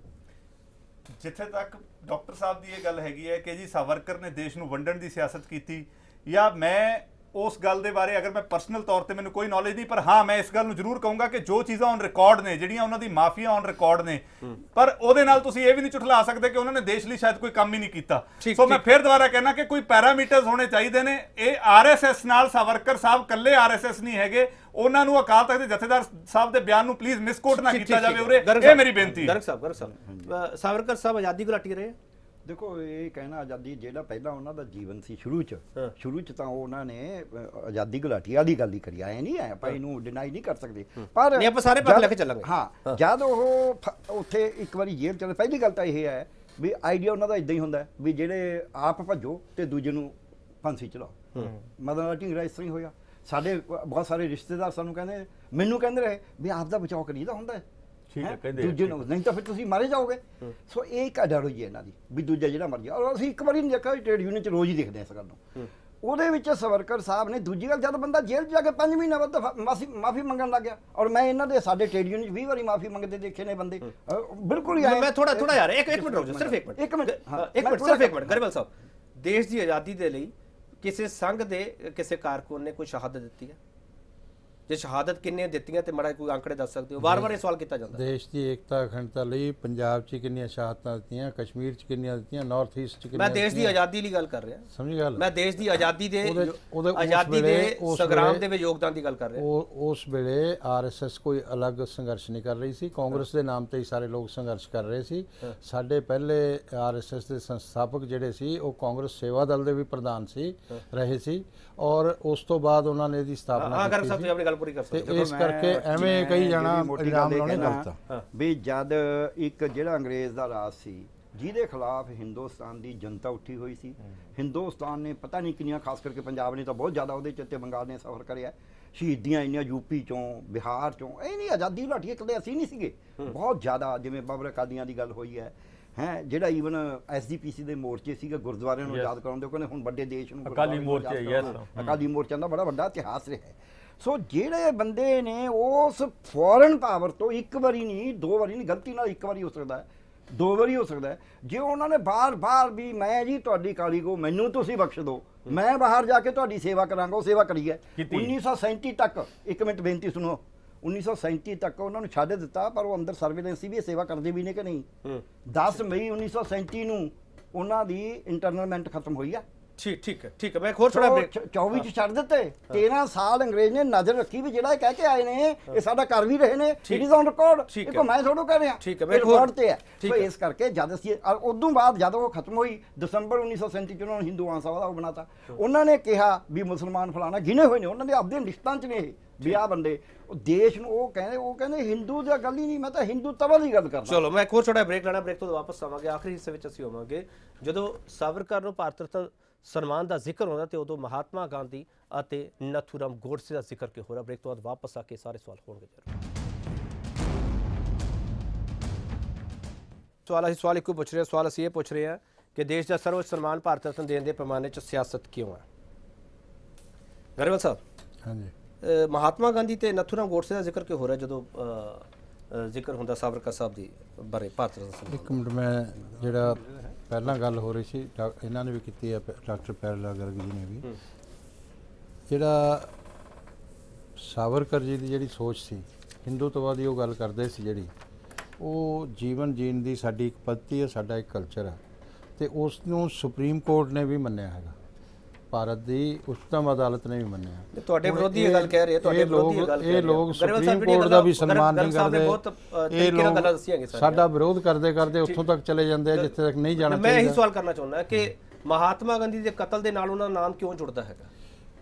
ਜਿੱਥੇ ਤੱਕ ਡਾਕਟਰ ਸਾਹਿਬ ਦੀ ਇਹ ਗੱਲ ਹੈਗੀ ਹੈ ਕਿ ਜੀ ਸਾਵਰਕਰ ਨੇ ਦੇਸ਼ ਨੂੰ ਵੰਡਣ ਦੀ ਸਿਆਸਤ ਕੀਤੀ, ਜਾਂ ਮੈਂ ਉਸ ਗੱਲ ਦੇ ਬਾਰੇ ਅਗਰ ਮੈਂ ਪਰਸਨਲ ਤੌਰ ਤੇ ਮੈਨੂੰ ਕੋਈ ਨੌਲੇਜ ਨਹੀਂ, ਪਰ ਹਾਂ ਮੈਂ ਇਸ ਗੱਲ ਨੂੰ ਜ਼ਰੂਰ ਕਹੂੰਗਾ ਕਿ ਜੋ ਚੀਜ਼ਾਂ ਔਨ ਰਿਕਾਰਡ ਨੇ, ਜਿਹੜੀਆਂ ਉਹਨਾਂ ਦੀ ਮਾਫੀਆ ਔਨ ਰਿਕਾਰਡ ਨੇ, ਪਰ ਉਹਦੇ ਨਾਲ ਤੁਸੀਂ ਇਹ ਵੀ ਨਹੀਂ ਝੁਠਲਾ ਸਕਦੇ ਕਿ ਉਹਨਾਂ ਨੇ ਦੇਸ਼ ਲਈ ਸ਼ਾਇਦ ਕੋਈ ਕੰਮ ਹੀ ਨਹੀਂ ਕੀਤਾ। ਸੋ ਮੈਂ ਫਿਰ ਦੁਬਾਰਾ ਕਹਿਣਾ ਕਿ ਕੋਈ ਪੈਰਾਮੀਟਰਸ ਹੋਣੇ ਚਾਹੀਦੇ ਨੇ। ਇਹ ਆਰਐਸਐਸ ਨਾਲ ਸਾਵਰਕਰ ਸਾਹਿਬ ਕੱਲੇ ਆਰਐਸਐਸ ਨਹੀਂ ਹੈਗੇ, ਉਹਨਾਂ ਨੂੰ ਅਕਾਲ ਤਖਤ ਦੇ ਜਥੇਦਾਰ ਸਾਹਿਬ ਦੇ ਬਿਆਨ ਨੂੰ ਪਲੀਜ਼ ਮਿਸਕੋਟ ਨਾ ਕੀਤਾ ਜਾਵੇ ਉਰੇ, ਇਹ ਮੇਰੀ ਬੇਨਤੀ ਹੈ। ਗਰਗ ਸਾਹਿਬ ਗਰਗ ਸਾਹਿਬ ਸਾਵਰਕਰ ਸਾਹਿਬ ਆਜ਼ਾਦੀ ਘੁਲਾਟੀ ਰਹੇ? ਦੇਖੋ ਇਹ ਕਹਿਣਾ ਆਜ਼ਾਦੀ ਜਿਹੜਾ ਪਹਿਲਾਂ ਉਹਨਾਂ ਦਾ ਜੀਵਨ ਸੀ ਸ਼ੁਰੂ ਚ ਸ਼ੁਰੂ ਚ ਤਾਂ ਉਹਨਾਂ ਨੇ ਆਜ਼ਾਦੀ ਘੁਲਾਟੀ ਵਾਲੀ ਗੱਲ ਹੀ ਕਰੀ, ਆਏ ਨਹੀਂ ਆਏ ਆਪਾਂ ਇਹਨੂੰ ਡਿਨਾਈ ਨਹੀਂ ਕਰ ਸਕਦੇ। ਪਰ ਨਹੀਂ ਆਪਾਂ ਸਾਰੇ ਪੱਖ ਲੈ ਕੇ ਚੱਲਾਂਗੇ। ਹਾਂ ਜਦ ਉਹ ਉੱਥੇ ਇੱਕ ਵਾਰੀ ਜੇਲ੍ਹ ਚਲੇ, ਪਹਿਲੀ ਗੱਲ ਤਾਂ ਇਹ ਹੈ ਵੀ ਆਈਡੀਆ ਉਹਨਾਂ ਦਾ ਇਦਾਂ ਹੀ ਹੁੰਦਾ ਵੀ ਜਿਹੜੇ ਆਪ ਭੱਜੋ ਤੇ ਦੂਜੇ ਨੂੰ ਫਾਂਸੀ ਚਲਾਓ। ਮਦਨ ਲਾਲ ਢੀਂਗਰਾ ਇਸ ਤਰ੍ਹਾਂ ਹੀ ਹੋਇਆ। ਸਾਡੇ ਬਹੁਤ ਸਾਰੇ ਰਿਸ਼ਤੇਦਾਰ ਸਾਨੂੰ ਕਹਿੰਦੇ, ਮੈਨੂੰ ਕਹਿੰਦੇ ਰਹੇ ਵੀ ਆਪ ਦਾ ਬਚਾਓ ਕਰੀਦਾ ਹੁੰਦਾ ਹੈ, ਦੂਜੇ ਨੂੰ ਨਹੀਂ ਤਾਂ ਫਿਰ ਤੁਸੀਂ ਮਾਰੇ ਜਾਓਗੇ। ਸੋ ਇਹ ਇੱਕ ਆਈਡੀਓਲੋਜੀ ਹੈ ਇਹਨਾਂ ਦੀ ਵੀ ਦੂਜਾ ਜਿਹੜਾ ਮਰਜੀ। ਔਰ ਅਸੀਂ ਇੱਕ ਵਾਰੀ ਨਹੀਂ ਦੇਖਿਆ, ਟ੍ਰੇਡ ਯੂਨੀਅਨ 'ਚ ਰੋਜ਼ ਹੀ ਦੇਖਦੇ ਇਸ ਗੱਲ ਨੂੰ। ਉਹਦੇ ਵਿੱਚ ਸਵਰਕਰ ਸਾਹਿਬ ਨੇ ਦੂਜੀ ਗੱਲ, ਜਦ ਬੰਦਾ ਜੇਲ੍ਹ 'ਚ ਜਾ ਕੇ ਪੰਜ ਮਹੀਨਾ ਬਾਅਦ ਮਾਫੀ ਮਾਫੀ ਮੰਗਣ ਲੱਗ ਗਿਆ, ਔਰ ਮੈਂ ਇਹਨਾਂ ਦੇ ਸਾਡੇ ਟ੍ਰੇਡ ਯੂਨੀਅਨ 'ਚ ਵੀਹ ਵਾਰੀ ਮਾਫੀ ਮੰਗਦੇ ਦੇਖੇ ਨੇ ਬੰਦੇ, ਬਿਲਕੁਲ ਹੀ ਆਏ। ਮੈਂ ਥੋੜਾ ਥੋੜਾ ਯਾਰ ਇੱਕ ਇੱਕ ਮਿੰਟ ਰੁਕ ਜਾਓ, ਸਿਰਫ ਇੱਕ ਮਿੰਟ ਇੱਕ ਮਿੰਟ ਇੱਕ ਮਿੰਟ ਸਿਰਫ ਇੱਕ ਮਿੰਟ। ਗਰੇਵਾਲ ਸਾਹਿਬ, ਦੇਸ਼ ਦੀ ਆਜ਼ਾਦੀ ਦੇ ਲਈ ਕਿਸੇ ਸੰਘ ਦੇ ਕਿਸੇ ਕਾਰਕੁਨ ਨੇ ਕੋਈ ਸ਼ਹਾਦਤ ਦਿੱਤੀ ਹੈ? ਜੇ ਸ਼ਹਾਦਤ ਕਿੰਨੇ ਦਿੱਤੀਆਂ ਤੇ ਮੜਾ ਕੋਈ ਅੰਕੜੇ ਦੱਸ ਸਕਦੇ ਹੋ? ਵਾਰ-ਵਾਰ ਇਹ ਸਵਾਲ ਕੀਤਾ ਜਾਂਦਾ। ਦੇਸ਼ ਦੀ ਏਕਤਾ ਅਖੰਡਤਾ ਲਈ ਪੰਜਾਬ 'ਚ ਕਿੰਨੀਆਂ ਸ਼ਹਾਦਤਾਂ ਦਿੱਤੀਆਂ, ਕਸ਼ਮੀਰ 'ਚ ਕਿੰਨੀਆਂ ਦਿੱਤੀਆਂ, ਨਾਰਥ ਈਸਟ 'ਚ ਕਿੰਨੀਆਂ? ਮੈਂ ਦੇਸ਼ ਦੀ ਆਜ਼ਾਦੀ ਲਈ ਗੱਲ ਕਰ ਰਿਹਾ। ਸਮਝ ਗੱਲ? ਮੈਂ ਦੇਸ਼ ਦੀ ਆਜ਼ਾਦੀ ਦੇ ਆਜ਼ਾਦੀ ਦੇ ਸੰਗਰਾਮ ਦੇ ਵਿੱਚ ਯੋਗਦਾਨ ਦੀ ਗੱਲ ਕਰ ਰਿਹਾ। ਉਹ ਉਸ ਵੇਲੇ ਆਰਐਸਐਸ ਕੋਈ ਅਲੱਗ ਸੰਘਰਸ਼ ਨਹੀਂ ਕਰ ਰਹੀ ਸੀ, ਕਾਂਗਰਸ ਦੇ ਨਾਮ ਤੇ ਹੀ ਸਾਰੇ ਲੋਕ ਸੰਘਰਸ਼ ਕਰ ਰਹੇ ਸੀ। ਸਾਡੇ ਪਹਿਲੇ ਆਰਐਸਐਸ ਦੇ ਸੰਸਥਾਪਕ ਜਿਹੜੇ ਸੀ ਉਹ ਕਾਂਗਰਸ ਸੇਵਾ ਦਲ ਦੇ ਵੀ ਪ੍ਰਧਾਨ ਸੀ ਰਹੇ ਸੀ, ਔਰ ਉਸ ਤੋਂ ਬਾਅਦ ਉਹਨਾਂ ਨੇ ਇਹਦੀ ਸਥਾਪਨਾ ਕੀਤੀ ਤੇ ਇਸ ਕਰਕੇ ਐਵੇਂ ਕਈ ਜਾਣਾ ਇਲਜ਼ਾਮ ਲਾਉਣੇ ਗਲਤ ਆ। ਵੀ ਜਦ ਇੱਕ ਜਿਹੜਾ ਅੰਗਰੇਜ਼ ਦਾ ਰਾਜ ਸੀ ਜਿਹਦੇ ਖਿਲਾਫ ਹਿੰਦੁਸਤਾਨ ਦੀ ਜਨਤਾ ਉੱਠੀ ਹੋਈ ਸੀ, ਹਿੰਦੁਸਤਾਨ ਨੇ ਪਤਾ ਨਹੀਂ ਕਿੰਨੀਆਂ, ਖਾਸ ਕਰਕੇ ਪੰਜਾਬ ਨੇ ਤਾਂ ਬਹੁਤ ਜ਼ਿਆਦਾ ਉਹਦੇ 'ਚ ਤੇ ਬੰਗਾਲ ਨੇ ਸਫ਼ਰ ਕਰਿਆ, ਸ਼ਹੀਦੀਆਂ ਇੰਨੀਆਂ ਯੂਪੀ ਚੋਂ ਬਿਹਾਰ ਚੋਂ, ਇਹ ਨਹੀਂ ਆਜ਼ਾਦੀ ਘੁਲਾਟੀ ਇਕੱਲੇ ਅਸੀਂ ਨਹੀਂ ਸੀਗੇ, ਬਹੁਤ ਜ਼ਿਆਦਾ। ਜਿਵੇਂ ਬਾਬਰ ਅਕਾਲੀਆਂ ਦੀ ਗੱਲ ਹੋਈ ਹੈ ਹੈ ਜਿਹੜਾ even S D P C ਦੇ ਮੋਰਚੇ ਸੀਗੇ ਗੁਰਦੁਆਰਿਆਂ ਨੂੰ ਯਾਦ ਕਰਾਉਂਦੇ, ਉਹ ਕਹਿੰਦੇ ਹੁਣ ਵੱਡੇ ਦੇਸ਼ ਨੂੰ ਅਕਾਲੀ ਮੋਰਚਾ ਅਕਾਲੀ ਮੋਰਚਾ ਦਾ ਬੜਾ ਵੱਡਾ ਇਤਿਹਾਸ ਰਿਹਾ ਹੈ। ਸੋ ਜਿਹੜੇ ਬੰਦੇ ਨੇ ਉਸ ਫੋਰਨ ਪਾਵਰ ਤੋਂ ਇੱਕ ਵਾਰੀ ਨਹੀਂ ਦੋ ਵਾਰੀ ਨਹੀਂ, ਗਲਤੀ ਨਾਲ ਇੱਕ ਵਾਰੀ ਹੋ ਸਕਦਾ ਹੈ, ਦੋ ਵਾਰੀ ਹੋ ਸਕਦਾ ਹੈ, ਜੇ ਉਹਨਾਂ ਨੇ ਬਾਰ-ਬਾਰ ਵੀ ਮੈਂ ਜੀ ਤੁਹਾਡੀ ਕਾਲੀ ਕੋ ਮੈਨੂੰ ਤੁਸੀਂ ਬਖਸ਼ ਦਿਓ, ਮੈਂ ਬਾਹਰ ਜਾ ਕੇ ਤੁਹਾਡੀ ਸੇਵਾ ਕਰਾਂਗਾ, ਉਹ ਸੇਵਾ ਕਰੀ ਹੈ। ਉੱਨੀ ਸੌ ਸੈਂਤੀ ਤੱਕ, ਇੱਕ ਮਿੰਟ ਬੇਨਤੀ ਸੁਣੋ, ਉੱਨੀ ਸੌ ਸੈਂਤੀ ਤੱਕ ਉਹਨਾਂ ਨੂੰ ਛੱਡ ਦਿੱਤਾ, ਪਰ ਉਹ ਅੰਦਰ ਸਰਵੇਲੈਂਸ ਸੀ ਵੀ ਇਹ ਸੇਵਾ ਕਰਦੇ ਵੀ ਨੇ ਕਿ ਨਹੀਂ। ਦਸ ਮਈ ਉੱਨੀ ਸੌ ਸੈਂਤੀ ਨੂੰ ਉਹਨਾਂ ਦੀ ਇੰਟਰਨਲਮੈਂਟ ਖਤਮ ਹੋਈ ਆ। ਠੀਕ ਠੀਕ ਹੈ ਠੀਕ ਹੈ ਮੈਂ ਹੋਰ ਥੋੜਾ ਬ੍ਰੇਕ ਚੌਵੀ 'ਚ ਛੱਡ ਦਿੱਤੇ। ਤੇਰਾਂ ਸਾਲ ਅੰਗਰੇਜ਼ ਨੇ ਨਜ਼ਰ ਰੱਖੀ ਵੀ ਜਿਹੜਾ ਇਹ ਕਹਿ ਕੇ ਆਏ ਨੇ ਇਹ ਸਾਡਾ ਕਰ ਵੀ ਰਹੇ ਨੇ, ਇਟ ਇਜ਼ ਔਨ ਰਿਕਾਰਡ। ਦੇਖੋ ਮੈਂ ਤੁਹਾਨੂੰ ਕਹਿ ਰਿਹਾ ਰਿਕਾਰਡ ਤੇ ਹੈ। ਸੋ ਇਸ ਕਰਕੇ ਜਦ ਅਸੀਂ ਉਦੋਂ ਬਾਅਦ ਜਦ ਉਹ ਖਤਮ ਹੋਈ ਦਸੰਬਰ ਉੱਨੀ ਸੌ ਸੈਂਤੀ 'ਚ ਉਹਨਾਂ ਨੂੰ ਹਿੰਦੂਆਂ ਸਭਾ ਦਾ ਉਹ ਬਣਾਤਾ। ਉਹਨਾਂ ਨੇ ਕਿਹਾ ਵੀ ਮੁਸਲਮਾਨ ਫਲਾਣਾ ਗਿਣੇ ਹੋਏ ਨੇ ਉਹਨਾਂ ਦੇ ਆਪਦੇ ਲਿਸਟਾਂ 'ਚ ਨੇ ਇਹ ਵੀ ਆਹ ਬੰਦੇ, ਉਹ ਦੇਸ਼ ਨੂੰ ਉਹ ਕਹਿੰਦੇ ਉਹ ਕਹਿੰਦੇ ਹਿੰਦੂ ਦੀ ਗੱਲ ਹੀ ਨਹੀਂ, ਮੈਂ ਤਾਂ ਹਿੰਦੂਤਵਾ ਦੀ ਗੱਲ ਕਰਦਾ। ਚਲੋ ਮੈਂ ਇੱਕ ਹੋਰ ਛੋਟਾ ਬ੍ਰੇਕ ਲੈਣਾ, ਬ੍ਰੇਕ ਤੋਂ ਵਾਪਸ ਆਵਾਂਗੇ। ਆਖਰੀ ਹਿੱਸੇ ਵਿੱਚ ਅਸੀਂ ਹੋਵਾਂਗੇ ਜਦੋਂ ਸਾਵਰਕਰ ਨੂੰ ਭਾਰਤ ਰਤਨ ਸਨਮਾਨ ਦਾ ਜ਼ਿਕਰ ਹੁੰਦਾ ਤੇ ਉਦੋਂ ਮਹਾਤਮਾ ਗਾਂਧੀ ਅਤੇ ਨਥੂਰਾਮ ਗੋਡਸੇ ਦਾ ਜ਼ਿਕਰ ਕਿਉਂ ਹੋ ਰਿਹਾ। ਬ੍ਰੇਕ ਤੋਂ ਬਾਅਦ ਵਾਪਸ ਆ ਕੇ ਸਾਰੇ ਸਵਾਲ ਹੋਣਗੇ ਜ਼ਰੂਰ। ਸਵਾਲ ਅਸੀਂ ਸਵਾਲ ਇੱਕੋ ਪੁੱਛ ਰਹੇ ਸਵਾਲ ਅਸੀਂ ਇਹ ਪੁੱਛ ਰਹੇ ਹਾਂ ਕਿ ਦੇਸ਼ ਦਾ ਸਰਵਉੱਚ ਸਨਮਾਨ ਭਾਰਤ ਰਤਨ ਦੇਣ ਦੇ ਪੈਮਾਨੇ 'ਚ ਸਿਆਸਤ ਕਿਉਂ ਹੈ? ਗਰੇਵਾਲ ਸਾਹਿਬ, ਹਾਂਜੀ, ਮਹਾਤਮਾ ਗਾਂਧੀ ਤੇ ਨਥੂਰਾਮ ਗੋਡਸੇ ਦਾ ਜ਼ਿਕਰ ਕਿਉਂ ਹੋ ਰਿਹਾ ਜਦੋਂ ਜ਼ਿਕਰ ਹੁੰਦਾ ਸਾਵਰਕਰ ਸਾਹਿਬ ਦੀ ਬਾਰੇ ਭਾਰਤ ਰਤਨ? ਇੱਕ ਮਿੰਟ, ਮੈਂ ਜਿਹੜਾ ਪਹਿਲਾਂ ਗੱਲ ਹੋ ਰਹੀ ਸੀ ਇਹਨਾਂ ਨੇ ਵੀ ਕੀਤੀ ਹੈ, ਡਾਕਟਰ ਪੈਰਲਾ ਗਰਗ ਜੀ ਨੇ ਵੀ, ਜਿਹੜਾ ਸਾਵਰਕਰ ਜੀ ਦੀ ਜਿਹੜੀ ਸੋਚ ਸੀ ਹਿੰਦੂਤਵਾ ਦੀ, ਉਹ ਗੱਲ ਕਰਦੇ ਸੀ ਜਿਹੜੀ, ਉਹ ਜੀਵਨ ਜੀਣ ਦੀ ਸਾਡੀ ਇੱਕ ਪੱਧਤੀ ਹੈ, ਸਾਡਾ ਇੱਕ ਕਲਚਰ ਹੈ, ਤੇ ਉਸ ਨੂੰ ਸੁਪਰੀਮ ਕੋਰਟ ਨੇ ਵੀ ਮੰਨਿਆ ਹੈਗਾ, ਭਾਰਤ ਦੀ ਉੱਚਤਮ ਅਦਾਲਤ ਨੇ ਵੀ ਮੰਨਿਆ। ਤੁਹਾਡੇ ਵਿਰੋਧੀ ਇਹ ਗੱਲ ਕਹਿ ਰਹੇ, ਤੁਹਾਡੇ ਵਿਰੋਧੀ ਇਹ ਗੱਲ ਇਹ ਲੋਕ ਸੁਪਰੀਮ ਕੋਰਟ ਦਾ ਵੀ ਸਨਮਾਨ ਨਹੀਂ ਕਰਦੇ, ਇਹ ਲੋਕ ਸਾਡਾ ਵਿਰੋਧ ਕਰਦੇ ਕਰਦੇ ਉੱਥੋਂ ਤੱਕ ਚਲੇ ਜਾਂਦੇ ਆ ਜਿੱਥੇ ਤੱਕ ਨਹੀਂ ਜਾਣਾ ਚਾਹੀਦਾ। ਮੈਂ ਇਹੀ ਸਵਾਲ ਕਰਨਾ ਚਾਹੁੰਦਾ ਕਿ ਮਹਾਤਮਾ ਗਾਂਧੀ ਦੇ ਕਤਲ ਦੇ ਨਾਲ ਉਹਨਾਂ ਦਾ ਨਾਮ ਕਿਉਂ ਜੁੜਦਾ ਹੈਗਾ?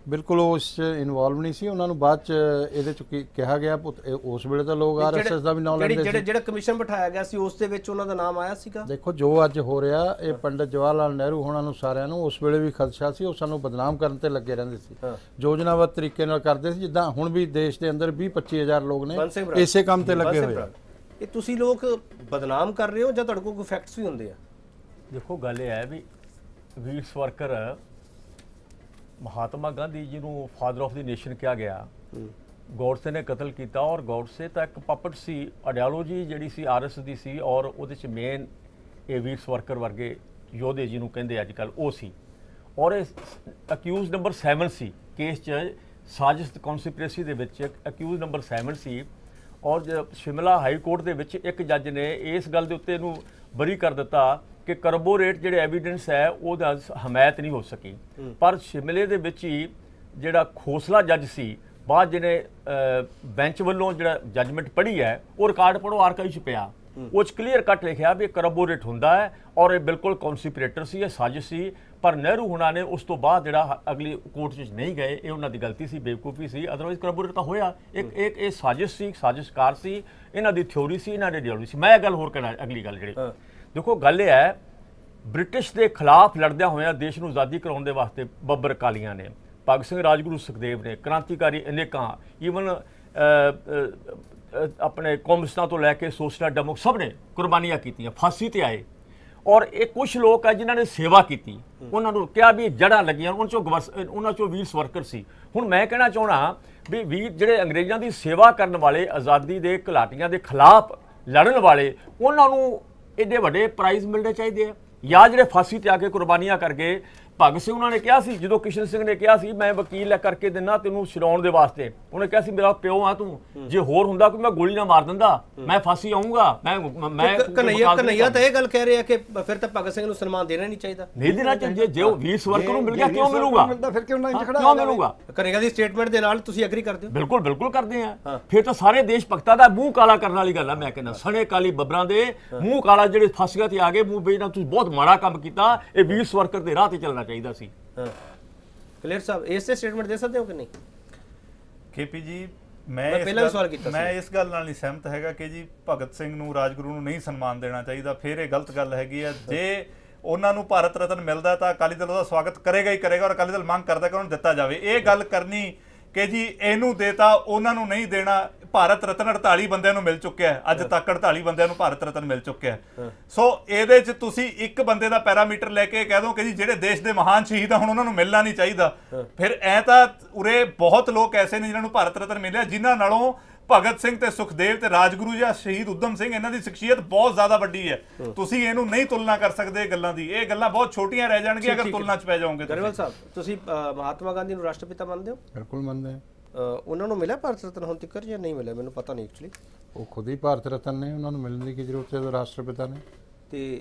ਬਿਲਕੁਲ ਉਸ 'ਚ ਇਨਵੋਲਵ ਨਹੀਂ ਸੀ। ਉਹਨਾਂ ਨੂੰ ਬਾਅਦ 'ਚ ਇਹਦੇ 'ਚ ਕੀ ਕਿਹਾ ਗਿਆ, ਪੁੱਤ- ਇਹ ਉਸ ਵੇਲੇ ਤਾਂ ਲੋਕ ਆਰ ਐਸ ਐਸ ਦਾ ਵੀ ਨਾਮ ਲੈਂਦੇ ਸੀ। ਜਿਹੜੇ ਜਿਹੜਾ ਕਮਿਸ਼ਨ ਬਿਠਾਇਆ ਗਿਆ ਸੀ ਉਸ ਦੇ ਵਿੱਚ ਉਹਨਾਂ ਦਾ ਨਾਮ ਆਇਆ ਸੀਗਾ। ਦੇਖੋ ਜੋ ਅੱਜ ਹੋ ਰਿਹਾ, ਇਹ ਪੰਡਿਤ ਜਵਾਹਰ ਲਾਲ ਨਹਿਰੂ ਹੋਣਾ ਨੂੰ ਸਾਰਿਆਂ ਨੂੰ ਉਸ ਵੇਲੇ ਵੀ ਖਦਸ਼ਾ ਸੀ, ਉਹ ਸਾਨੂੰ ਬਦਨਾਮ ਕਰਨ ਤੇ ਲੱਗੇ ਰਹਿੰਦੇ ਸੀ, ਯੋਜਨਾਬੱਧ ਤਰੀਕੇ ਨਾਲ ਕਰਦੇ ਸੀ, ਜਿੱਦਾਂ ਹੁਣ ਵੀ ਦੇਸ਼ ਦੇ ਅੰਦਰ ਵੀਹ ਪੱਚੀ ਹਜ਼ਾਰ ਲੋਕ ਨੇ ਇਸੇ ਕੰਮ ਤੇ ਲੱਗੇ ਹੋਏ ਆ। ਇਹ ਤੁਸੀਂ ਲੋਕ ਬਦਨਾਮ ਕਰ ਰਹੇ ਹੋ ਜਾਂ ਤੁਹਾਡੇ ਕੋਲ ਕੋਈ ਫੈਕਟਸ ਵੀ ਹੁੰਦੇ ਆ? ਦੇਖੋ ਗੱਲ ਇਹ ਹੈ ਵੀ ਵੀਰ ਸਵਰਕਰ ਮਹਾਤਮਾ ਗਾਂਧੀ ਜੀ ਨੂੰ ਫਾਦਰ ਆਫ ਦੀ ਨੇਸ਼ਨ ਕਿਹਾ ਗਿਆ, ਗੌਡਸੇ ਨੇ ਕਤਲ ਕੀਤਾ, ਔਰ ਗੌਡਸੇ ਤਾਂ ਇੱਕ ਪਪਟ ਸੀ, ਆਈਡੀਓਲੋਜੀ ਜਿਹੜੀ ਸੀ ਆਰ ਐਸ ਦੀ ਸੀ, ਔਰ ਉਹਦੇ 'ਚ ਮੇਨ ਇਹ ਵੀਰ ਸਵਰਕਰ ਵਰਗੇ ਯੋਧੇ ਜਿਹਨੂੰ ਕਹਿੰਦੇ ਅੱਜ ਕੱਲ੍ਹ ਉਹ ਸੀ। ਔਰ ਇਹ ਅਕਿਊਜ਼ ਨੰਬਰ ਸੈਵਨ ਸੀ ਕੇਸ 'ਚ, ਸਾਜ਼ਿਸ਼ ਕੌਨਸਪੀਰੇਸੀ ਦੇ ਵਿੱਚ ਅਕਿਊਜ਼ ਨੰਬਰ ਸੈਵਨ ਸੀ। ਔਰ ਸ਼ਿਮਲਾ ਹਾਈ ਕੋਰਟ ਦੇ ਵਿੱਚ ਇੱਕ ਜੱਜ ਨੇ ਇਸ ਗੱਲ ਦੇ ਉੱਤੇ ਇਹਨੂੰ ਬਰੀ ਕਰ ਦਿੱਤਾ ਕਿ ਕਰਬੋਰੇਟ ਜਿਹੜੇ ਐਵੀਡੈਂਸ ਹੈ ਉਹਦਾ ਹਮਾਇਤ ਨਹੀਂ ਹੋ ਸਕੀ। ਪਰ ਸ਼ਿਮਲੇ ਦੇ ਵਿੱਚ ਹੀ ਜਿਹੜਾ ਖੋਸਲਾ ਜੱਜ ਸੀ, ਬਾਅਦ ਜਿਹਨੇ ਬੈਂਚ ਵੱਲੋਂ ਜਿਹੜਾ ਜੱਜਮੈਂਟ ਪੜ੍ਹੀ ਹੈ ਉਹ ਰਿਕਾਰਡ ਪੜ੍ਹੋ, ਆਰਕਾਈਵ 'ਚ ਪਿਆ, ਉਹ 'ਚ ਕਲੀਅਰ ਕੱਟ ਲਿਖਿਆ ਵੀ ਕਰਬੋਰੇਟ ਹੁੰਦਾ ਹੈ ਔਰ ਇਹ ਬਿਲਕੁਲ ਕੌਨਸਪੀਰੇਟਰ ਸੀ, ਇਹ ਸਾਜ਼ਿਸ਼ ਸੀ। ਪਰ ਨਹਿਰੂ ਹੁਣਾਂ ਨੇ ਉਸ ਤੋਂ ਬਾਅਦ ਜਿਹੜਾ ਅਗਲੀ ਕੋਰਟ 'ਚ ਨਹੀਂ ਗਏ, ਇਹ ਉਹਨਾਂ ਦੀ ਗਲਤੀ ਸੀ, ਬੇਵਕੂਫੀ ਸੀ, ਅਦਰਵਾਈਜ਼ ਕਰਬੋਰੇਟ ਤਾਂ ਹੋਇਆ। ਇੱਕ ਇੱਕ ਇਹ ਸਾਜ਼ਿਸ਼ ਸੀ, ਸਾਜ਼ਿਸ਼ਕਾਰ ਸੀ, ਇਹਨਾਂ ਦੀ ਥਿਉਰੀ ਸੀ, ਇਹਨਾਂ ਦੀ ਆਈਡੀਓਲੋਜੀ ਸੀ। ਮੈਂ ਇਹ ਗੱਲ ਹੋਰ ਕਹਿਣਾ, ਅਗਲੀ ਗੱਲ ਜਿਹੜੀ ਦੇਖੋ ਗੱਲ ਇਹ ਹੈ, ਬ੍ਰਿਟਿਸ਼ ਦੇ ਖਿਲਾਫ ਲੜਦਿਆਂ ਹੋਇਆਂ ਦੇਸ਼ ਨੂੰ ਆਜ਼ਾਦੀ ਕਰਾਉਣ ਦੇ ਵਾਸਤੇ ਬੱਬਰ ਅਕਾਲੀਆਂ ਨੇ, ਭਗਤ ਸਿੰਘ, ਰਾਜਗੁਰੂ, ਸੁਖਦੇਵ ਨੇ, ਕ੍ਰਾਂਤੀਕਾਰੀ ਅਨੇਕਾਂ, ਈਵਨ ਆਪਣੇ ਕਮਿਊਨਿਸਟਾਂ ਤੋਂ ਲੈ ਕੇ ਸੋਸ਼ਲ ਡੈਮੋ ਸਭ ਨੇ ਕੁਰਬਾਨੀਆਂ ਕੀਤੀਆਂ, ਫਾਂਸੀ ਤੇ ਆਏ। ਔਰ ਇਹ ਕੁਝ ਲੋਕ ਹੈ ਜਿਨ੍ਹਾਂ ਨੇ ਸੇਵਾ ਕੀਤੀ, ਉਹਨਾਂ ਨੂੰ ਕਿਹਾ ਵੀ ਜੜ੍ਹਾਂ ਲੱਗੀਆਂ, ਉਹਨਾਂ ਚੋਂ ਉਹਨਾਂ ਚੋਂ ਵੀਰ ਸਵਰਕਰ ਸੀ। ਹੁਣ ਮੈਂ ਕਹਿਣਾ ਚਾਹੁੰਦਾ ਵੀ ਵੀਰ ਜਿਹੜੇ ਅੰਗਰੇਜ਼ਾਂ ਦੀ ਸੇਵਾ ਕਰਨ ਵਾਲੇ, ਆਜ਼ਾਦੀ ਦੇ ਘੁਲਾਟੀਆਂ ਦੇ ਖਿਲਾਫ ਲੜਨ ਵਾਲੇ, ਉਹਨਾਂ ਨੂੰ ਐਡੇ ਵੱਡੇ ਪ੍ਰਾਈਜ਼ ਮਿਲਣੇ ਚਾਹੀਦੇ ਆ, ਜਾਂ ਜਿਹੜੇ ਫਾਂਸੀ ਤੇ ਆ ਕੇ ਕੁਰਬਾਨੀਆਂ ਕਰ ਗਏ। ਭਗਤ ਸਿੰਘ ਉਹਨਾਂ ਨੇ ਕਿਹਾ ਸੀ, ਜਦੋਂ ਕਿਸ਼ਨ ਸਿੰਘ ਨੇ ਕਿਹਾ ਸੀ ਮੈਂ ਵਕੀਲ ਲੈ ਕਰਕੇ ਦਿੰਦਾ ਤੈਨੂੰ ਛਡਾਉਣ ਦੇ ਵਾਸਤੇ, ਉਹਨੇ ਕਿਹਾ ਸੀ ਮੇਰਾ ਪਿਓ ਆ ਤੂੰ, ਜੇ ਹੋਰ ਹੁੰਦਾ ਕੋਈ ਮੈਂ ਗੋਲੀ ਨਾ ਮਾਰ ਦਿੰਦਾ, ਮੈਂ ਫਾਂਸੀ ਆਉਂਗਾ। ਮੈਂ ਮੈਂ ਕਨਈਆ ਕਨਈਆ ਤਾਂ ਇਹ ਗੱਲ ਕਹਿ ਰਿਹਾ ਕਿ ਫਿਰ ਤਾਂ ਭਗਤ ਸਿੰਘ ਨੂੰ ਸਨਮਾਨ ਦੇਣਾ ਨਹੀਂ ਚਾਹੀਦਾ। ਨਹੀਂ ਦੇਣਾ ਚਾਹੀਦਾ, ਜੇ ਉਹ ਵੀਰ ਸਵਰਕਰ ਨੂੰ ਮਿਲ ਗਿਆ ਕਿਉਂ ਮਿਲੂਗਾ, ਫਿਰ ਕਿਉਂ ਨਹੀਂ ਖੜਾ ਕਿਉਂ ਮਿਲੂਗਾ? ਕਨਈਆ ਦੀ ਸਟੇਟਮੈਂਟ ਦੇ ਨਾਲ ਤੁਸੀਂ ਐਗਰੀ ਕਰਦੇ ਹੋ? ਬਿਲਕੁਲ ਬਿਲਕੁਲ ਕਰਦੇ ਆ। ਫਿਰ ਤਾਂ ਸਾਰੇ ਦੇਸ਼ ਭਗਤਾਂ ਦਾ ਮੂੰਹ ਕਾਲਾ ਕਰਨ ਵਾਲੀ ਗੱਲ ਆ। ਮੈਂ ਕਹਿੰਦਾ ਸਣੇ ਕਾਲੀ ਬੱਬਰਾਂ ਦੇ ਮੂੰਹ ਕਾਲਾ, ਜਿਹੜੇ ਫਾਂਸੀਆਂ ਤੇ ਆ ਗਏ, ਮੂੰਹ ਬੇਜਨਾ ਤੁਸੀਂ ਬਹੁਤ ਮਾੜਾ ਕੰਮ ਕੀਤਾ, ਇਹ ਵੀਰ ਸਵਰਕਰ ਦੇ ਰਾਹ ਤੇ ਚੱਲਣਾ ਚਾਹੀਦਾ ਸੀ। ਕਲੀਅਰ ਸਾਹਿਬ ਇਸ ਤੇ ਸਟੇਟਮੈਂਟ ਦੇ ਸਕਦੇ ਹੋ ਕਿ ਨਹੀਂ? ਖੇਪੀ ਜੀ ਮੈਂ ਪਹਿਲਾਂ ਵੀ ਸਵਾਲ ਕੀਤਾ ਸੀ, ਮੈਂ ਇਸ ਗੱਲ ਨਾਲ ਨਹੀਂ ਸਹਿਮਤ ਹੈਗਾ ਕਿ ਜੀ ਭਗਤ ਸਿੰਘ ਨੂੰ, ਰਾਜਗੁਰੂ ਨੂੰ ਨਹੀਂ ਸਨਮਾਨ ਦੇਣਾ ਚਾਹੀਦਾ, ਫਿਰ ਇਹ ਗਲਤ ਗੱਲ ਹੈਗੀ ਆ। ਜੇ ਉਹਨਾਂ ਨੂੰ ਭਾਰਤ ਰਤਨ ਮਿਲਦਾ ਤਾਂ ਅਕਾਲੀ ਦਲ ਉਹਦਾ ਸਵਾਗਤ ਕਰੇਗਾ ਹੀ ਕਰੇਗਾ, ਔਰ ਅਕਾਲੀ ਦਲ ਮੰਗ ਕਰਦਾ ਕਿ ਉਹਨੂੰ ਦਿੱਤਾ ਜਾਵੇ। ਇਹ ਗੱਲ ਕਰਨੀ ਕਿ ਜੀ ਇਹਨੂੰ ਦੇਤਾ ਉਹਨਾਂ ਨੂੰ ਨਹੀਂ ਦੇਣਾ, ਭਾਰਤ ਰਤਨ ਅੜਤਾਲੀ ਬੰਦਿਆਂ ਨੂੰ ਮਿਲ ਚੁੱਕਿਆ ਹੈ, ਅੱਜ ਤੱਕ ਅੜਤਾਲੀ ਬੰਦਿਆਂ ਨੂੰ ਭਾਰਤ ਰਤਨ ਮਿਲ ਚੁੱਕਿਆ ਹੈ। ਸੋ ਇਹਦੇ 'ਚ ਤੁਸੀਂ ਇੱਕ ਬੰਦੇ ਦਾ ਪੈਰਾਮੀਟਰ ਲੈ ਕੇ ਕਹਿ ਦੋ ਕਿ ਜੀ ਜਿਹੜੇ ਦੇਸ਼ ਦੇ ਮਹਾਨ ਸ਼ਹੀਦ ਆ ਹੁਣ ਉਹਨਾਂ ਨੂੰ ਮਿਲਣਾ ਨਹੀਂ ਚਾਹੀਦਾ, ਫਿਰ ਐ ਤਾਂ ਉਰੇ ਬਹੁਤ ਲੋਕ ਐਸੇ ਨੇ ਜਿਨ੍ਹਾਂ ਨੂੰ ਭਾਰਤ ਰਤਨ ਮਿਲਿਆ, ਜਿਨ੍ਹਾਂ ਨਾਲੋਂ ਭਗਤ ਸਿੰਘ ਤੇ ਸੁਖਦੇਵ ਤੇ ਰਾਜਗੁਰੂ ਜਾਂ ਸ਼ਹੀਦ ਊਧਮ ਸਿੰਘ, ਇਹਨਾਂ ਦੀ ਸ਼ਖਸੀਅਤ ਬਹੁਤ ਜ਼ਿਆਦਾ ਵੱਡੀ ਹੈ। ਤੁਸੀਂ ਇਹਨੂੰ ਨਹੀਂ ਤੁਲਨਾ ਕਰ ਸਕਦੇ ਇਹ ਗੱਲਾਂ ਦੀ, ਇਹ ਗੱਲਾਂ ਬਹੁਤ ਛੋਟੀਆਂ ਰਹਿ ਜਾਣਗੀਆਂ ਅਗਰ ਤੁਲਨਾ 'ਚ ਪੈ ਜਾਓਗੇ। ਗਰੇਵਾਲ ਸਾਹਿਬ ਤੁਸੀਂ ਮਹਾਤਮਾ ਗਾਂਧੀ ਨੂੰ ਰਾਸ਼ਟਰਪਿਤਾ ਮੰਨਦੇ ਹੋ? ਬਿਲਕੁਲ ਮੰਨਦੇ ਹਾਂ। ਉਹਨਾਂ ਨੂੰ ਮਿਲਿਆ ਭਾਰਤ ਰਤਨ ਹੁਣ ਤੱਕ ਜਾਂ ਨਹੀਂ ਮਿਲਿਆ? ਮੈਨੂੰ ਪਤਾ ਨਹੀਂ ਐਕਚੁਅਲੀ। ਉਹ ਖੁਦ ਹੀ ਭਾਰਤ ਰਤਨ ਨੇ, ਉਹਨਾਂ ਨੂੰ ਮਿਲਣ ਦੀ ਕੀ ਜ਼ਰੂਰਤ ਹੈ ਰਾਸ਼ਟਰਪਿਤਾ ਨੇ। ਤੇ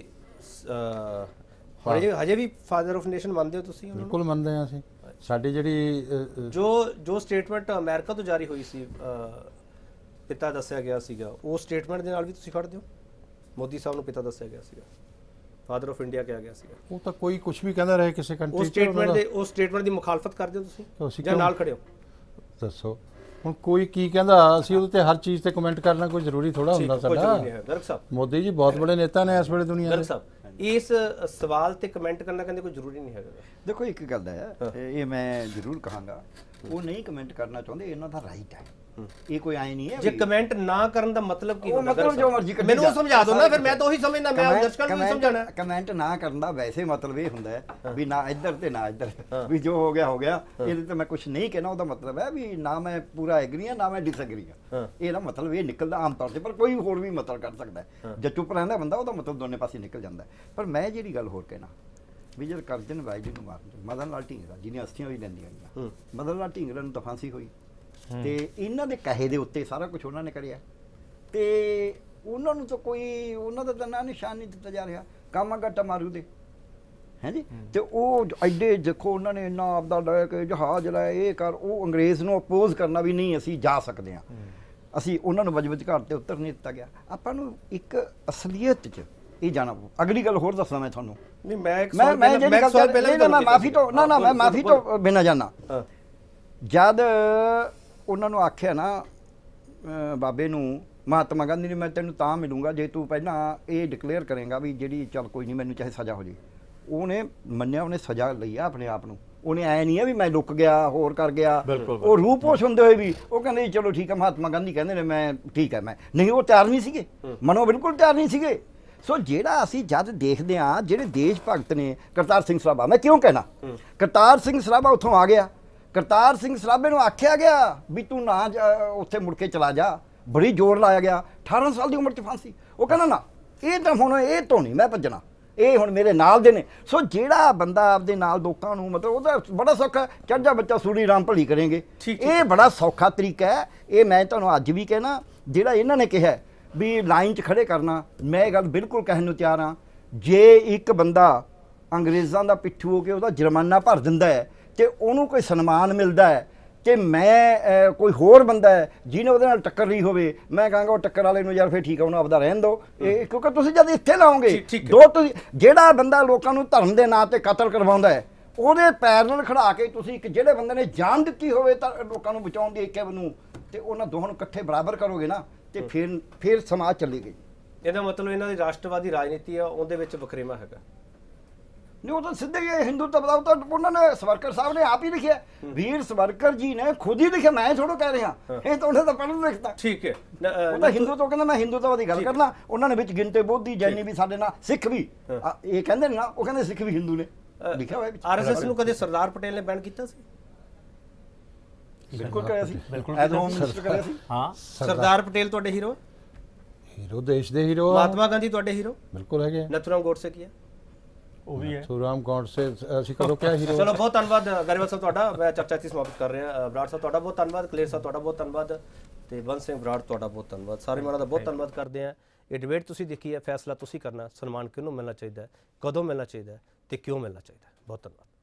ਹਜੇ ਹਜੇ ਵੀ ਫਾਦਰ ਆਫ ਨੇਸ਼ਨ ਮੰਨਦੇ ਹੋ ਤੁਸੀਂ? ਬਿਲਕੁਲ ਮੰਨਦੇ ਹਾਂ ਅਸੀਂ। ਸਾਡੀ ਜਿਹੜੀ ਜੋ ਜੋ ਸਟੇਟਮੈਂਟ ਅਮਰੀਕਾ ਤੋਂ ਜਾਰੀ ਹੋਈ ਸੀ, ਪਿਤਾ ਦੱਸਿਆ ਗਿਆ ਸੀਗਾ, ਉਹ ਸਟੇਟਮੈਂਟ ਦੇ ਨਾਲ ਵੀ ਤੁਸੀਂ ਖੜਦੇ ਹੋ? ਮੋਦੀ ਸਾਹਿਬ ਨੂੰ ਪਿਤਾ ਦੱਸਿਆ ਗਿਆ ਸੀਗਾ, ਫਾਦਰ ਆਫ ਇੰਡੀਆ ਕਿਹਾ ਗਿਆ ਸੀਗਾ। ਉਹ ਤਾਂ ਕੋਈ ਕੁਝ ਵੀ ਕਹਿੰਦਾ ਰਹੇ ਕਿਸੇ ਕੰਟਰੀ 'ਚ, ਉਹ ਸਟੇਟਮੈਂਟ ਦੇ ਉਹ ਸਟੇਟਮੈਂਟ ਦੀ ਮੁਖਾਲਫਤ ਕਰਦੇ ਹੋ ਤੁਸੀਂ ਜਾਂ ਨਾਲ ਖੜੇ ਹੋ? ਦੱਸੋ ਹੁਣ ਕੋਈ ਕੀ ਕਹਿੰਦਾ, ਅਸੀਂ ਉਹਦੇ ਤੇ ਹਰ ਚੀਜ਼ ਤੇ ਕਮੈਂਟ ਕਰਨਾ ਕੋਈ ਜ਼ਰੂਰੀ ਥੋੜਾ ਹੁੰਦਾ ਸਾਡਾ। ਮੋਦੀ ਜੀ ਬਹੁਤ ਬੜੇ ਨੇਤਾ ਨੇ ਇਸ ਵੇਲੇ ਦੁਨੀਆ ਦੇ। ਇਸ ਸਵਾਲ ਤੇ ਕਮੈਂਟ ਕਰਨਾ ਕਹਿੰਦੇ ਕੋਈ ਜ਼ਰੂਰੀ ਨਹੀਂ ਹੈਗਾ। ਦੇਖੋ ਇੱਕ ਗੱਲ ਹੈ, ਇਹ ਮੈਂ ਜ਼ਰੂਰ ਕਹਾਂਗਾ, ਉਹ ਨਹੀਂ ਕਮੈਂਟ ਕਰਨਾ ਚਾਹੁੰਦੇ, ਇਹਨਾਂ ਦਾ ਰਾਈਟ ਹੈ, ਇਹ ਕੋਈ ਆਏ ਨਹੀਂ ਹੈ। ਜੇ ਕਮੈਂਟ ਨਾ ਕਰਨ ਦਾ ਮਤਲਬ ਕੀ ਹੁੰਦਾ? ਮਤਲਬ ਜੋ ਮਰਜ਼ੀ ਮੈਨੂੰ ਸਮਝਾ ਦਿਓ ਨਾ, ਫਿਰ ਮੈਂ ਤਾਂ ਉਹੀ ਸਮਝਦਾ, ਮੈਂ ਦਰਸ਼ਕਾਂ ਨੂੰ ਸਮਝਾਣਾ। ਕਮੈਂਟ ਨਾ ਕਰਨ ਦਾ ਵੈਸੇ ਮਤਲਬ ਇਹ ਹੁੰਦਾ ਹੈ ਵੀ ਨਾ ਇੱਧਰ ਤੇ ਨਾ ਇੱਧਰ, ਵੀ ਜੋ ਹੋ ਗਿਆ ਹੋ ਗਿਆ, ਇਹਦੇ ਤੇ ਮੈਂ ਕੁਝ ਨਹੀਂ ਕਹਿਣਾ। ਉਹਦਾ ਮਤਲਬ ਹੈ ਵੀ ਨਾ ਮੈਂ ਪੂਰਾ ਐਗਰੀ ਹਾਂ ਨਾ ਮੈਂ ਡਿਸਐਗਰੀ ਹਾਂ, ਇਹਦਾ ਮਤਲਬ ਇਹ ਨਿਕਲਦਾ ਆਮ ਤੌਰ ਤੇ। ਪਰ ਕੋਈ ਹੋਰ ਵੀ ਮਤਲਬ ਕਰ ਸਕਦਾ ਹੈ, ਜੇ ਚੁੱਪ ਰਹਿੰਦਾ ਬੰਦਾ ਉਹਦਾ ਮਤਲਬ ਦੋਨੇ ਪਾਸੇ ਨਿਕਲ ਜਾਂਦਾ। ਪਰ ਮੈਂ ਜਿਹੜੀ ਗੱਲ ਹੋਰ ਕਹਿਣਾ ਵੀ ਜਦ ਕਰਜਨ ਵਾਇਜੀ ਨੂੰ ਮਾਰਨ, ਮਦਨ ਲਾਲ ਢੀਂਗਰਾ ਜਿਹਨੇ ਅਸਥੀਆਂ ਵੀ ਲੈਂਦੀਆਂ ਗਈਆਂ, ਮਦਨ ਲਾਲ ਢੀਂਗਰਾ ਨੂੰ ਤਾਂ ਫਾਂਸੀ ਹੋਈ, ਤੇ ਇਹਨਾਂ ਦੇ ਕਹੇ ਦੇ ਉੱਤੇ ਸਾਰਾ ਕੁਝ ਉਹਨਾਂ ਨੇ ਕਰਿਆ, ਤੇ ਉਹਨਾਂ ਨੂੰ ਤਾਂ ਕੋਈ ਉਹਨਾਂ ਦਾ ਤਾਂ ਨਾਂ ਨਿਸ਼ਾਨ ਨਹੀਂ ਦਿੱਤਾ ਜਾ ਰਿਹਾ। ਕਾਮਾਗਾਟਾ ਮਾਰੂ ਦੇ ਹੈ ਜੀ, ਤੇ ਉਹ ਐਡੇ ਦੇਖੋ ਉਹਨਾਂ ਨੇ ਇੰਨਾ ਆਪਦਾ ਲੈ ਕੇ ਜਹਾਜ਼ ਲੈ ਇਹ ਕਰ, ਉਹ ਅੰਗਰੇਜ਼ ਨੂੰ ਅਪੋਜ਼ ਕਰਨਾ ਵੀ ਨਹੀਂ ਅਸੀਂ ਜਾ ਸਕਦੇ ਹਾਂ, ਅਸੀਂ ਉਹਨਾਂ ਨੂੰ ਵਜ ਵਿਚਕਾਰ ਤੇ ਉਤਰ ਨਹੀਂ ਦਿੱਤਾ ਗਿਆ। ਆਪਾਂ ਨੂੰ ਇੱਕ ਅਸਲੀਅਤ 'ਚ ਇਹ ਜਾਣਾ ਪਊ। ਅਗਲੀ ਗੱਲ ਹੋਰ ਦੱਸਣਾ ਮੈਂ ਤੁਹਾਨੂੰ, ਨਹੀਂ ਮੈਂ ਮੈਂ ਮੈਂ ਜਿਹੜੀ ਗੱਲ ਮੈਂ ਮਾਫੀ ਤੋਂ ਨਾ ਨਾ ਮੈਂ ਮਾਫੀ ਤੋਂ ਬਿਨਾਂ ਜਾਣਾ। ਜਦ ਉਹਨਾਂ ਨੂੰ ਆਖਿਆ ਨਾ ਅ, ਬਾਬੇ ਨੂੰ ਮਹਾਤਮਾ ਗਾਂਧੀ ਨੇ ਮੈਂ ਤੈਨੂੰ ਤਾਂ ਮਿਲੂੰਗਾ ਜੇ ਤੂੰ ਪਹਿਲਾਂ ਇਹ ਡਿਕਲੇਅਰ ਕਰੇਗਾ ਵੀ ਜਿਹੜੀ ਚੱਲ ਕੋਈ ਨਹੀਂ ਮੈਨੂੰ ਚਾਹੇ ਸਜ਼ਾ ਹੋ ਜੇ। ਉਹਨੇ ਮੰਨਿਆ, ਉਹਨੇ ਸਜ਼ਾ ਲਈ ਆ ਆਪਣੇ ਆਪ ਨੂੰ। ਉਹਨੇ ਐ ਨਹੀਂ ਆ ਵੀ ਮੈਂ ਲੁੱਕ ਗਿਆ ਹੋਰ ਕਰ ਗਿਆ। ਉਹ ਰੂਪ ਹੋਸ਼ ਹੁੰਦੇ ਹੋਏ ਵੀ ਉਹ ਕਹਿੰਦੇ ਜੀ ਚਲੋ ਠੀਕ ਹੈ ਮਹਾਤਮਾ ਗਾਂਧੀ ਕਹਿੰਦੇ ਨੇ ਮੈਂ ਠੀਕ ਹੈ, ਮੈਂ ਨਹੀਂ ਉਹ ਤਿਆਰ ਨਹੀਂ ਸੀਗੇ, ਮਨੋਂ ਬਿਲਕੁਲ ਤਿਆਰ ਨਹੀਂ ਸੀਗੇ। ਸੋ ਜਿਹੜਾ ਅਸੀਂ ਜਦ ਦੇਖਦੇ ਹਾਂ ਜਿਹੜੇ ਦੇਸ਼ ਭਗਤ ਨੇ, ਕਰਤਾਰ ਸਿੰਘ ਸਰਾਭਾ, ਮੈਂ ਕਿਉਂ ਕਹਿਣਾ ਕਰਤਾਰ ਸਿੰਘ ਸਰਾਭਾ ਉੱਥੋਂ ਆ ਗਿਆ, ਕਰਤਾਰ ਸਿੰਘ ਸਰਾਭੇ ਨੂੰ ਆਖਿਆ ਗਿਆ ਵੀ ਤੂੰ ਨਾ ਉੱਥੇ ਮੁੜ ਕੇ ਚਲਾ ਜਾ, ਬੜੀ ਜ਼ੋਰ ਲਾਇਆ ਗਿਆ। ਅਠਾਰਾਂ ਸਾਲ ਦੀ ਉਮਰ 'ਚ ਫਾਂਸੀ। ਉਹ ਕਹਿੰਦਾ ਨਾ ਇਹ ਤਾਂ ਹੁਣ ਇਹ ਤੋਂ ਨਹੀਂ ਮੈਂ ਭੱਜਣਾ, ਇਹ ਹੁਣ ਮੇਰੇ ਨਾਲ ਦੇ ਨੇ। ਸੋ ਜਿਹੜਾ ਬੰਦਾ ਆਪਦੇ ਨਾਲ ਲੋਕਾਂ ਨੂੰ ਮਤਲਬ ਉਹਦਾ ਬੜਾ ਸੌਖਾ, ਚੜ੍ਹ ਜਾ ਬੱਚਾ ਸੂਰੀ ਰਾਮ ਭਲੀ ਕਰੇਂਗੇ, ਇਹ ਬੜਾ ਸੌਖਾ ਤਰੀਕਾ ਹੈ। ਇਹ ਮੈਂ ਤੁਹਾਨੂੰ ਅੱਜ ਵੀ ਕਹਿਣਾ, ਜਿਹੜਾ ਇਹਨਾਂ ਨੇ ਕਿਹਾ ਵੀ ਲਾਈਨ 'ਚ ਖੜੇ ਕਰਨਾ, ਮੈਂ ਇਹ ਗੱਲ ਬਿਲਕੁਲ ਕਹਿਣ ਨੂੰ ਤਿਆਰ ਹਾਂ। ਜੇ ਇੱਕ ਬੰਦਾ ਅੰਗਰੇਜ਼ਾਂ ਦਾ ਪਿੱਠੂ ਹੋ ਕੇ ਉਹਦਾ ਜੁਰਮਾਨਾ ਭਰ ਦਿੰਦਾ ਹੈ ਤੇ ਉਹਨੂੰ ਕੋਈ ਸਨਮਾਨ ਮਿਲਦਾ ਹੈ, ਤੇ ਮੈਂ ਕੋਈ ਹੋਰ ਬੰਦਾ ਹੈ ਜਿਹਨੇ ਉਹਦੇ ਨਾਲ ਟੱਕਰ ਲਈ ਹੋਵੇ, ਮੈਂ ਕਹਾਂਗਾ ਉਹ ਟੱਕਰ ਵਾਲੇ ਨੂੰ ਯਾਰ ਫਿਰ ਠੀਕ ਹੈ ਉਹਨੂੰ ਆਪਦਾ ਰਹਿਣ ਦਿਓ। ਇਹ ਕਿਉਂਕਿ ਤੁਸੀਂ ਜਦ ਇੱਥੇ ਲਾਓਗੇ ਦੋ, ਤੁਸੀਂ ਜਿਹੜਾ ਬੰਦਾ ਲੋਕਾਂ ਨੂੰ ਧਰਮ ਦੇ ਨਾਂ ਤੇ ਕਤਲ ਕਰਵਾਉਂਦਾ ਹੈ ਉਹਦੇ ਪੈਰ ਨਾਲ ਖੜਾ ਕੇ ਤੁਸੀਂ ਇੱਕ ਜਿਹੜੇ ਬੰਦੇ ਨੇ ਜਾਨ ਦਿੱਤੀ ਹੋਵੇ ਤਾਂ ਲੋਕਾਂ ਨੂੰ ਬਚਾਉਣ ਦੀ ਇੱਕ ਨੂੰ, ਤੇ ਉਹਨਾਂ ਦੋਹਾਂ ਨੂੰ ਇਕੱਠੇ ਬਰਾਬਰ ਕਰੋਗੇ ਨਾ ਤੇ ਫਿਰ ਫਿਰ ਸਮਾਜ ਚੱਲੇਗੀ। ਇਹਦਾ ਮਤਲਬ ਇਹਨਾਂ ਦੀ ਰਾਸ਼ਟਰਵਾਦੀ ਰਾਜਨੀਤੀ ਆ ਉਹਦੇ ਵਿੱਚ ਵਖਰੇਵਾ ਹੈਗਾ ਨਹੀਂ, ਉਹ ਤਾਂ ਸਿੱਧੇ ਹੀ ਹਿੰਦੂਤਵ ਦਾ ਤਾਂ ਉਹਨਾਂ ਨੇ ਸਵਰਕਰ ਸਾਹਿਬ ਨੇ ਆਪ ਹੀ ਲਿਖਿਆ, ਵੀਰ ਸਵਰਕਰ ਜੀ ਨੇ ਖੁਦ ਹੀ ਲਿਖਿਆ, ਮੈਂ ਥੋੜ੍ਹਾ ਕਹਿ ਰਿਹਾ, ਇਹ ਤਾਂ ਉਹਨੇ ਤਾਂ ਪੜ੍ਹ ਲਿਖਤਾ। ਠੀਕ ਹੈ, ਉਹ ਤਾਂ ਹਿੰਦੂ ਤੋਂ ਕਹਿੰਦਾ ਮੈਂ ਹਿੰਦੂਤਵ ਦੀ ਗੱਲ ਕਰਨਾ, ਉਹਨਾਂ ਨੇ ਵਿੱਚ ਗਿਣਤੇ ਬੋਧੀ ਜੈਨੀ ਵੀ ਸਾਡੇ ਨਾਲ, ਸਿੱਖ ਵੀ ਇਹ ਕਹਿੰਦੇ ਨੇ ਨਾ, ਉਹ ਕਹਿੰਦੇ ਸਿੱਖ ਵੀ ਹਿੰਦੂ ਨੇ ਲਿਖਿਆ ਹੋਇਆ। ਆਰਐਸਐਸ ਨੂੰ ਕਦੇ ਸਰਦਾਰ ਪਟੇਲ ਨੇ ਬੈਨ ਕੀਤਾ ਸੀ? ਬਿਲਕੁਲ ਕਰਿਆ ਸੀ, ਐਜ਼ ਹੋਮ ਮਿਨਿਸਟਰ ਕਰਿਆ ਸੀ। ਹਾਂ, ਸਰਦਾਰ ਪਟੇਲ ਤੁਹਾਡੇ ਹੀਰੋ? ਹੀਰੋ, ਦੇਸ਼ ਦੇ ਹੀਰੋ। ਮਹਾਤਮਾ ਗਾਂਧੀ ਤੁਹਾਡੇ ਹੀਰੋ? ਬਿਲਕੁਲ ਹੈਗੇ। ਨਥੂਰਾਮ ਗੋਡਸੇ ਕੀ ਹੈ? ਉਹ ਵੀ ਹੈ। ਨਥੂਰਾਮ ਗੋਡਸੇ ਅਸੀਂ ਕਦੋਂ ਕਿਹਾ ਹੀਰੋ? ਚਲੋ ਬਹੁਤ ਧੰਨਵਾਦ ਗਰੇਵਾਲ ਸਾਹਿਬ ਤੁਹਾਡਾ, ਮੈਂ ਚਰਚਾ ਇੱਥੇ ਸਮਾਪਤ ਕਰ ਰਿਹਾ। ਬਰਾੜ ਸਾਹਿਬ ਤੁਹਾਡਾ ਬਹੁਤ ਧੰਨਵਾਦ, ਕਲੇਰ ਸਾਹਿਬ ਤੁਹਾਡਾ ਬਹੁਤ ਧੰਨਵਾਦ, ਤੇ ਬੰਦ ਸਿੰਘ ਬਰਾੜ ਤੁਹਾਡਾ ਬਹੁਤ ਧੰਨਵਾਦ। ਸਾਰੇ ਮਾਨਾਂ ਦਾ ਬਹੁਤ ਧੰਨਵਾਦ ਕਰਦੇ ਆ। ਇਹ ਡਿਬੇਟ ਤੁਸੀਂ ਦੇਖੀ ਹੈ, ਫੈਸਲਾ ਤੁਸੀਂ ਕਰਨਾ, ਸਨਮਾਨ ਕਿਹਨੂੰ ਮਿਲਣਾ ਚਾਹੀਦਾ ਹੈ, ਕਦੋਂ ਮਿਲਣਾ ਚਾਹੀਦਾ ਹੈ ਤੇ ਕਿਉਂ ਮਿਲਣਾ ਚਾਹੀਦਾ ਹੈ। ਬਹੁਤ ਧੰਨਵਾਦ।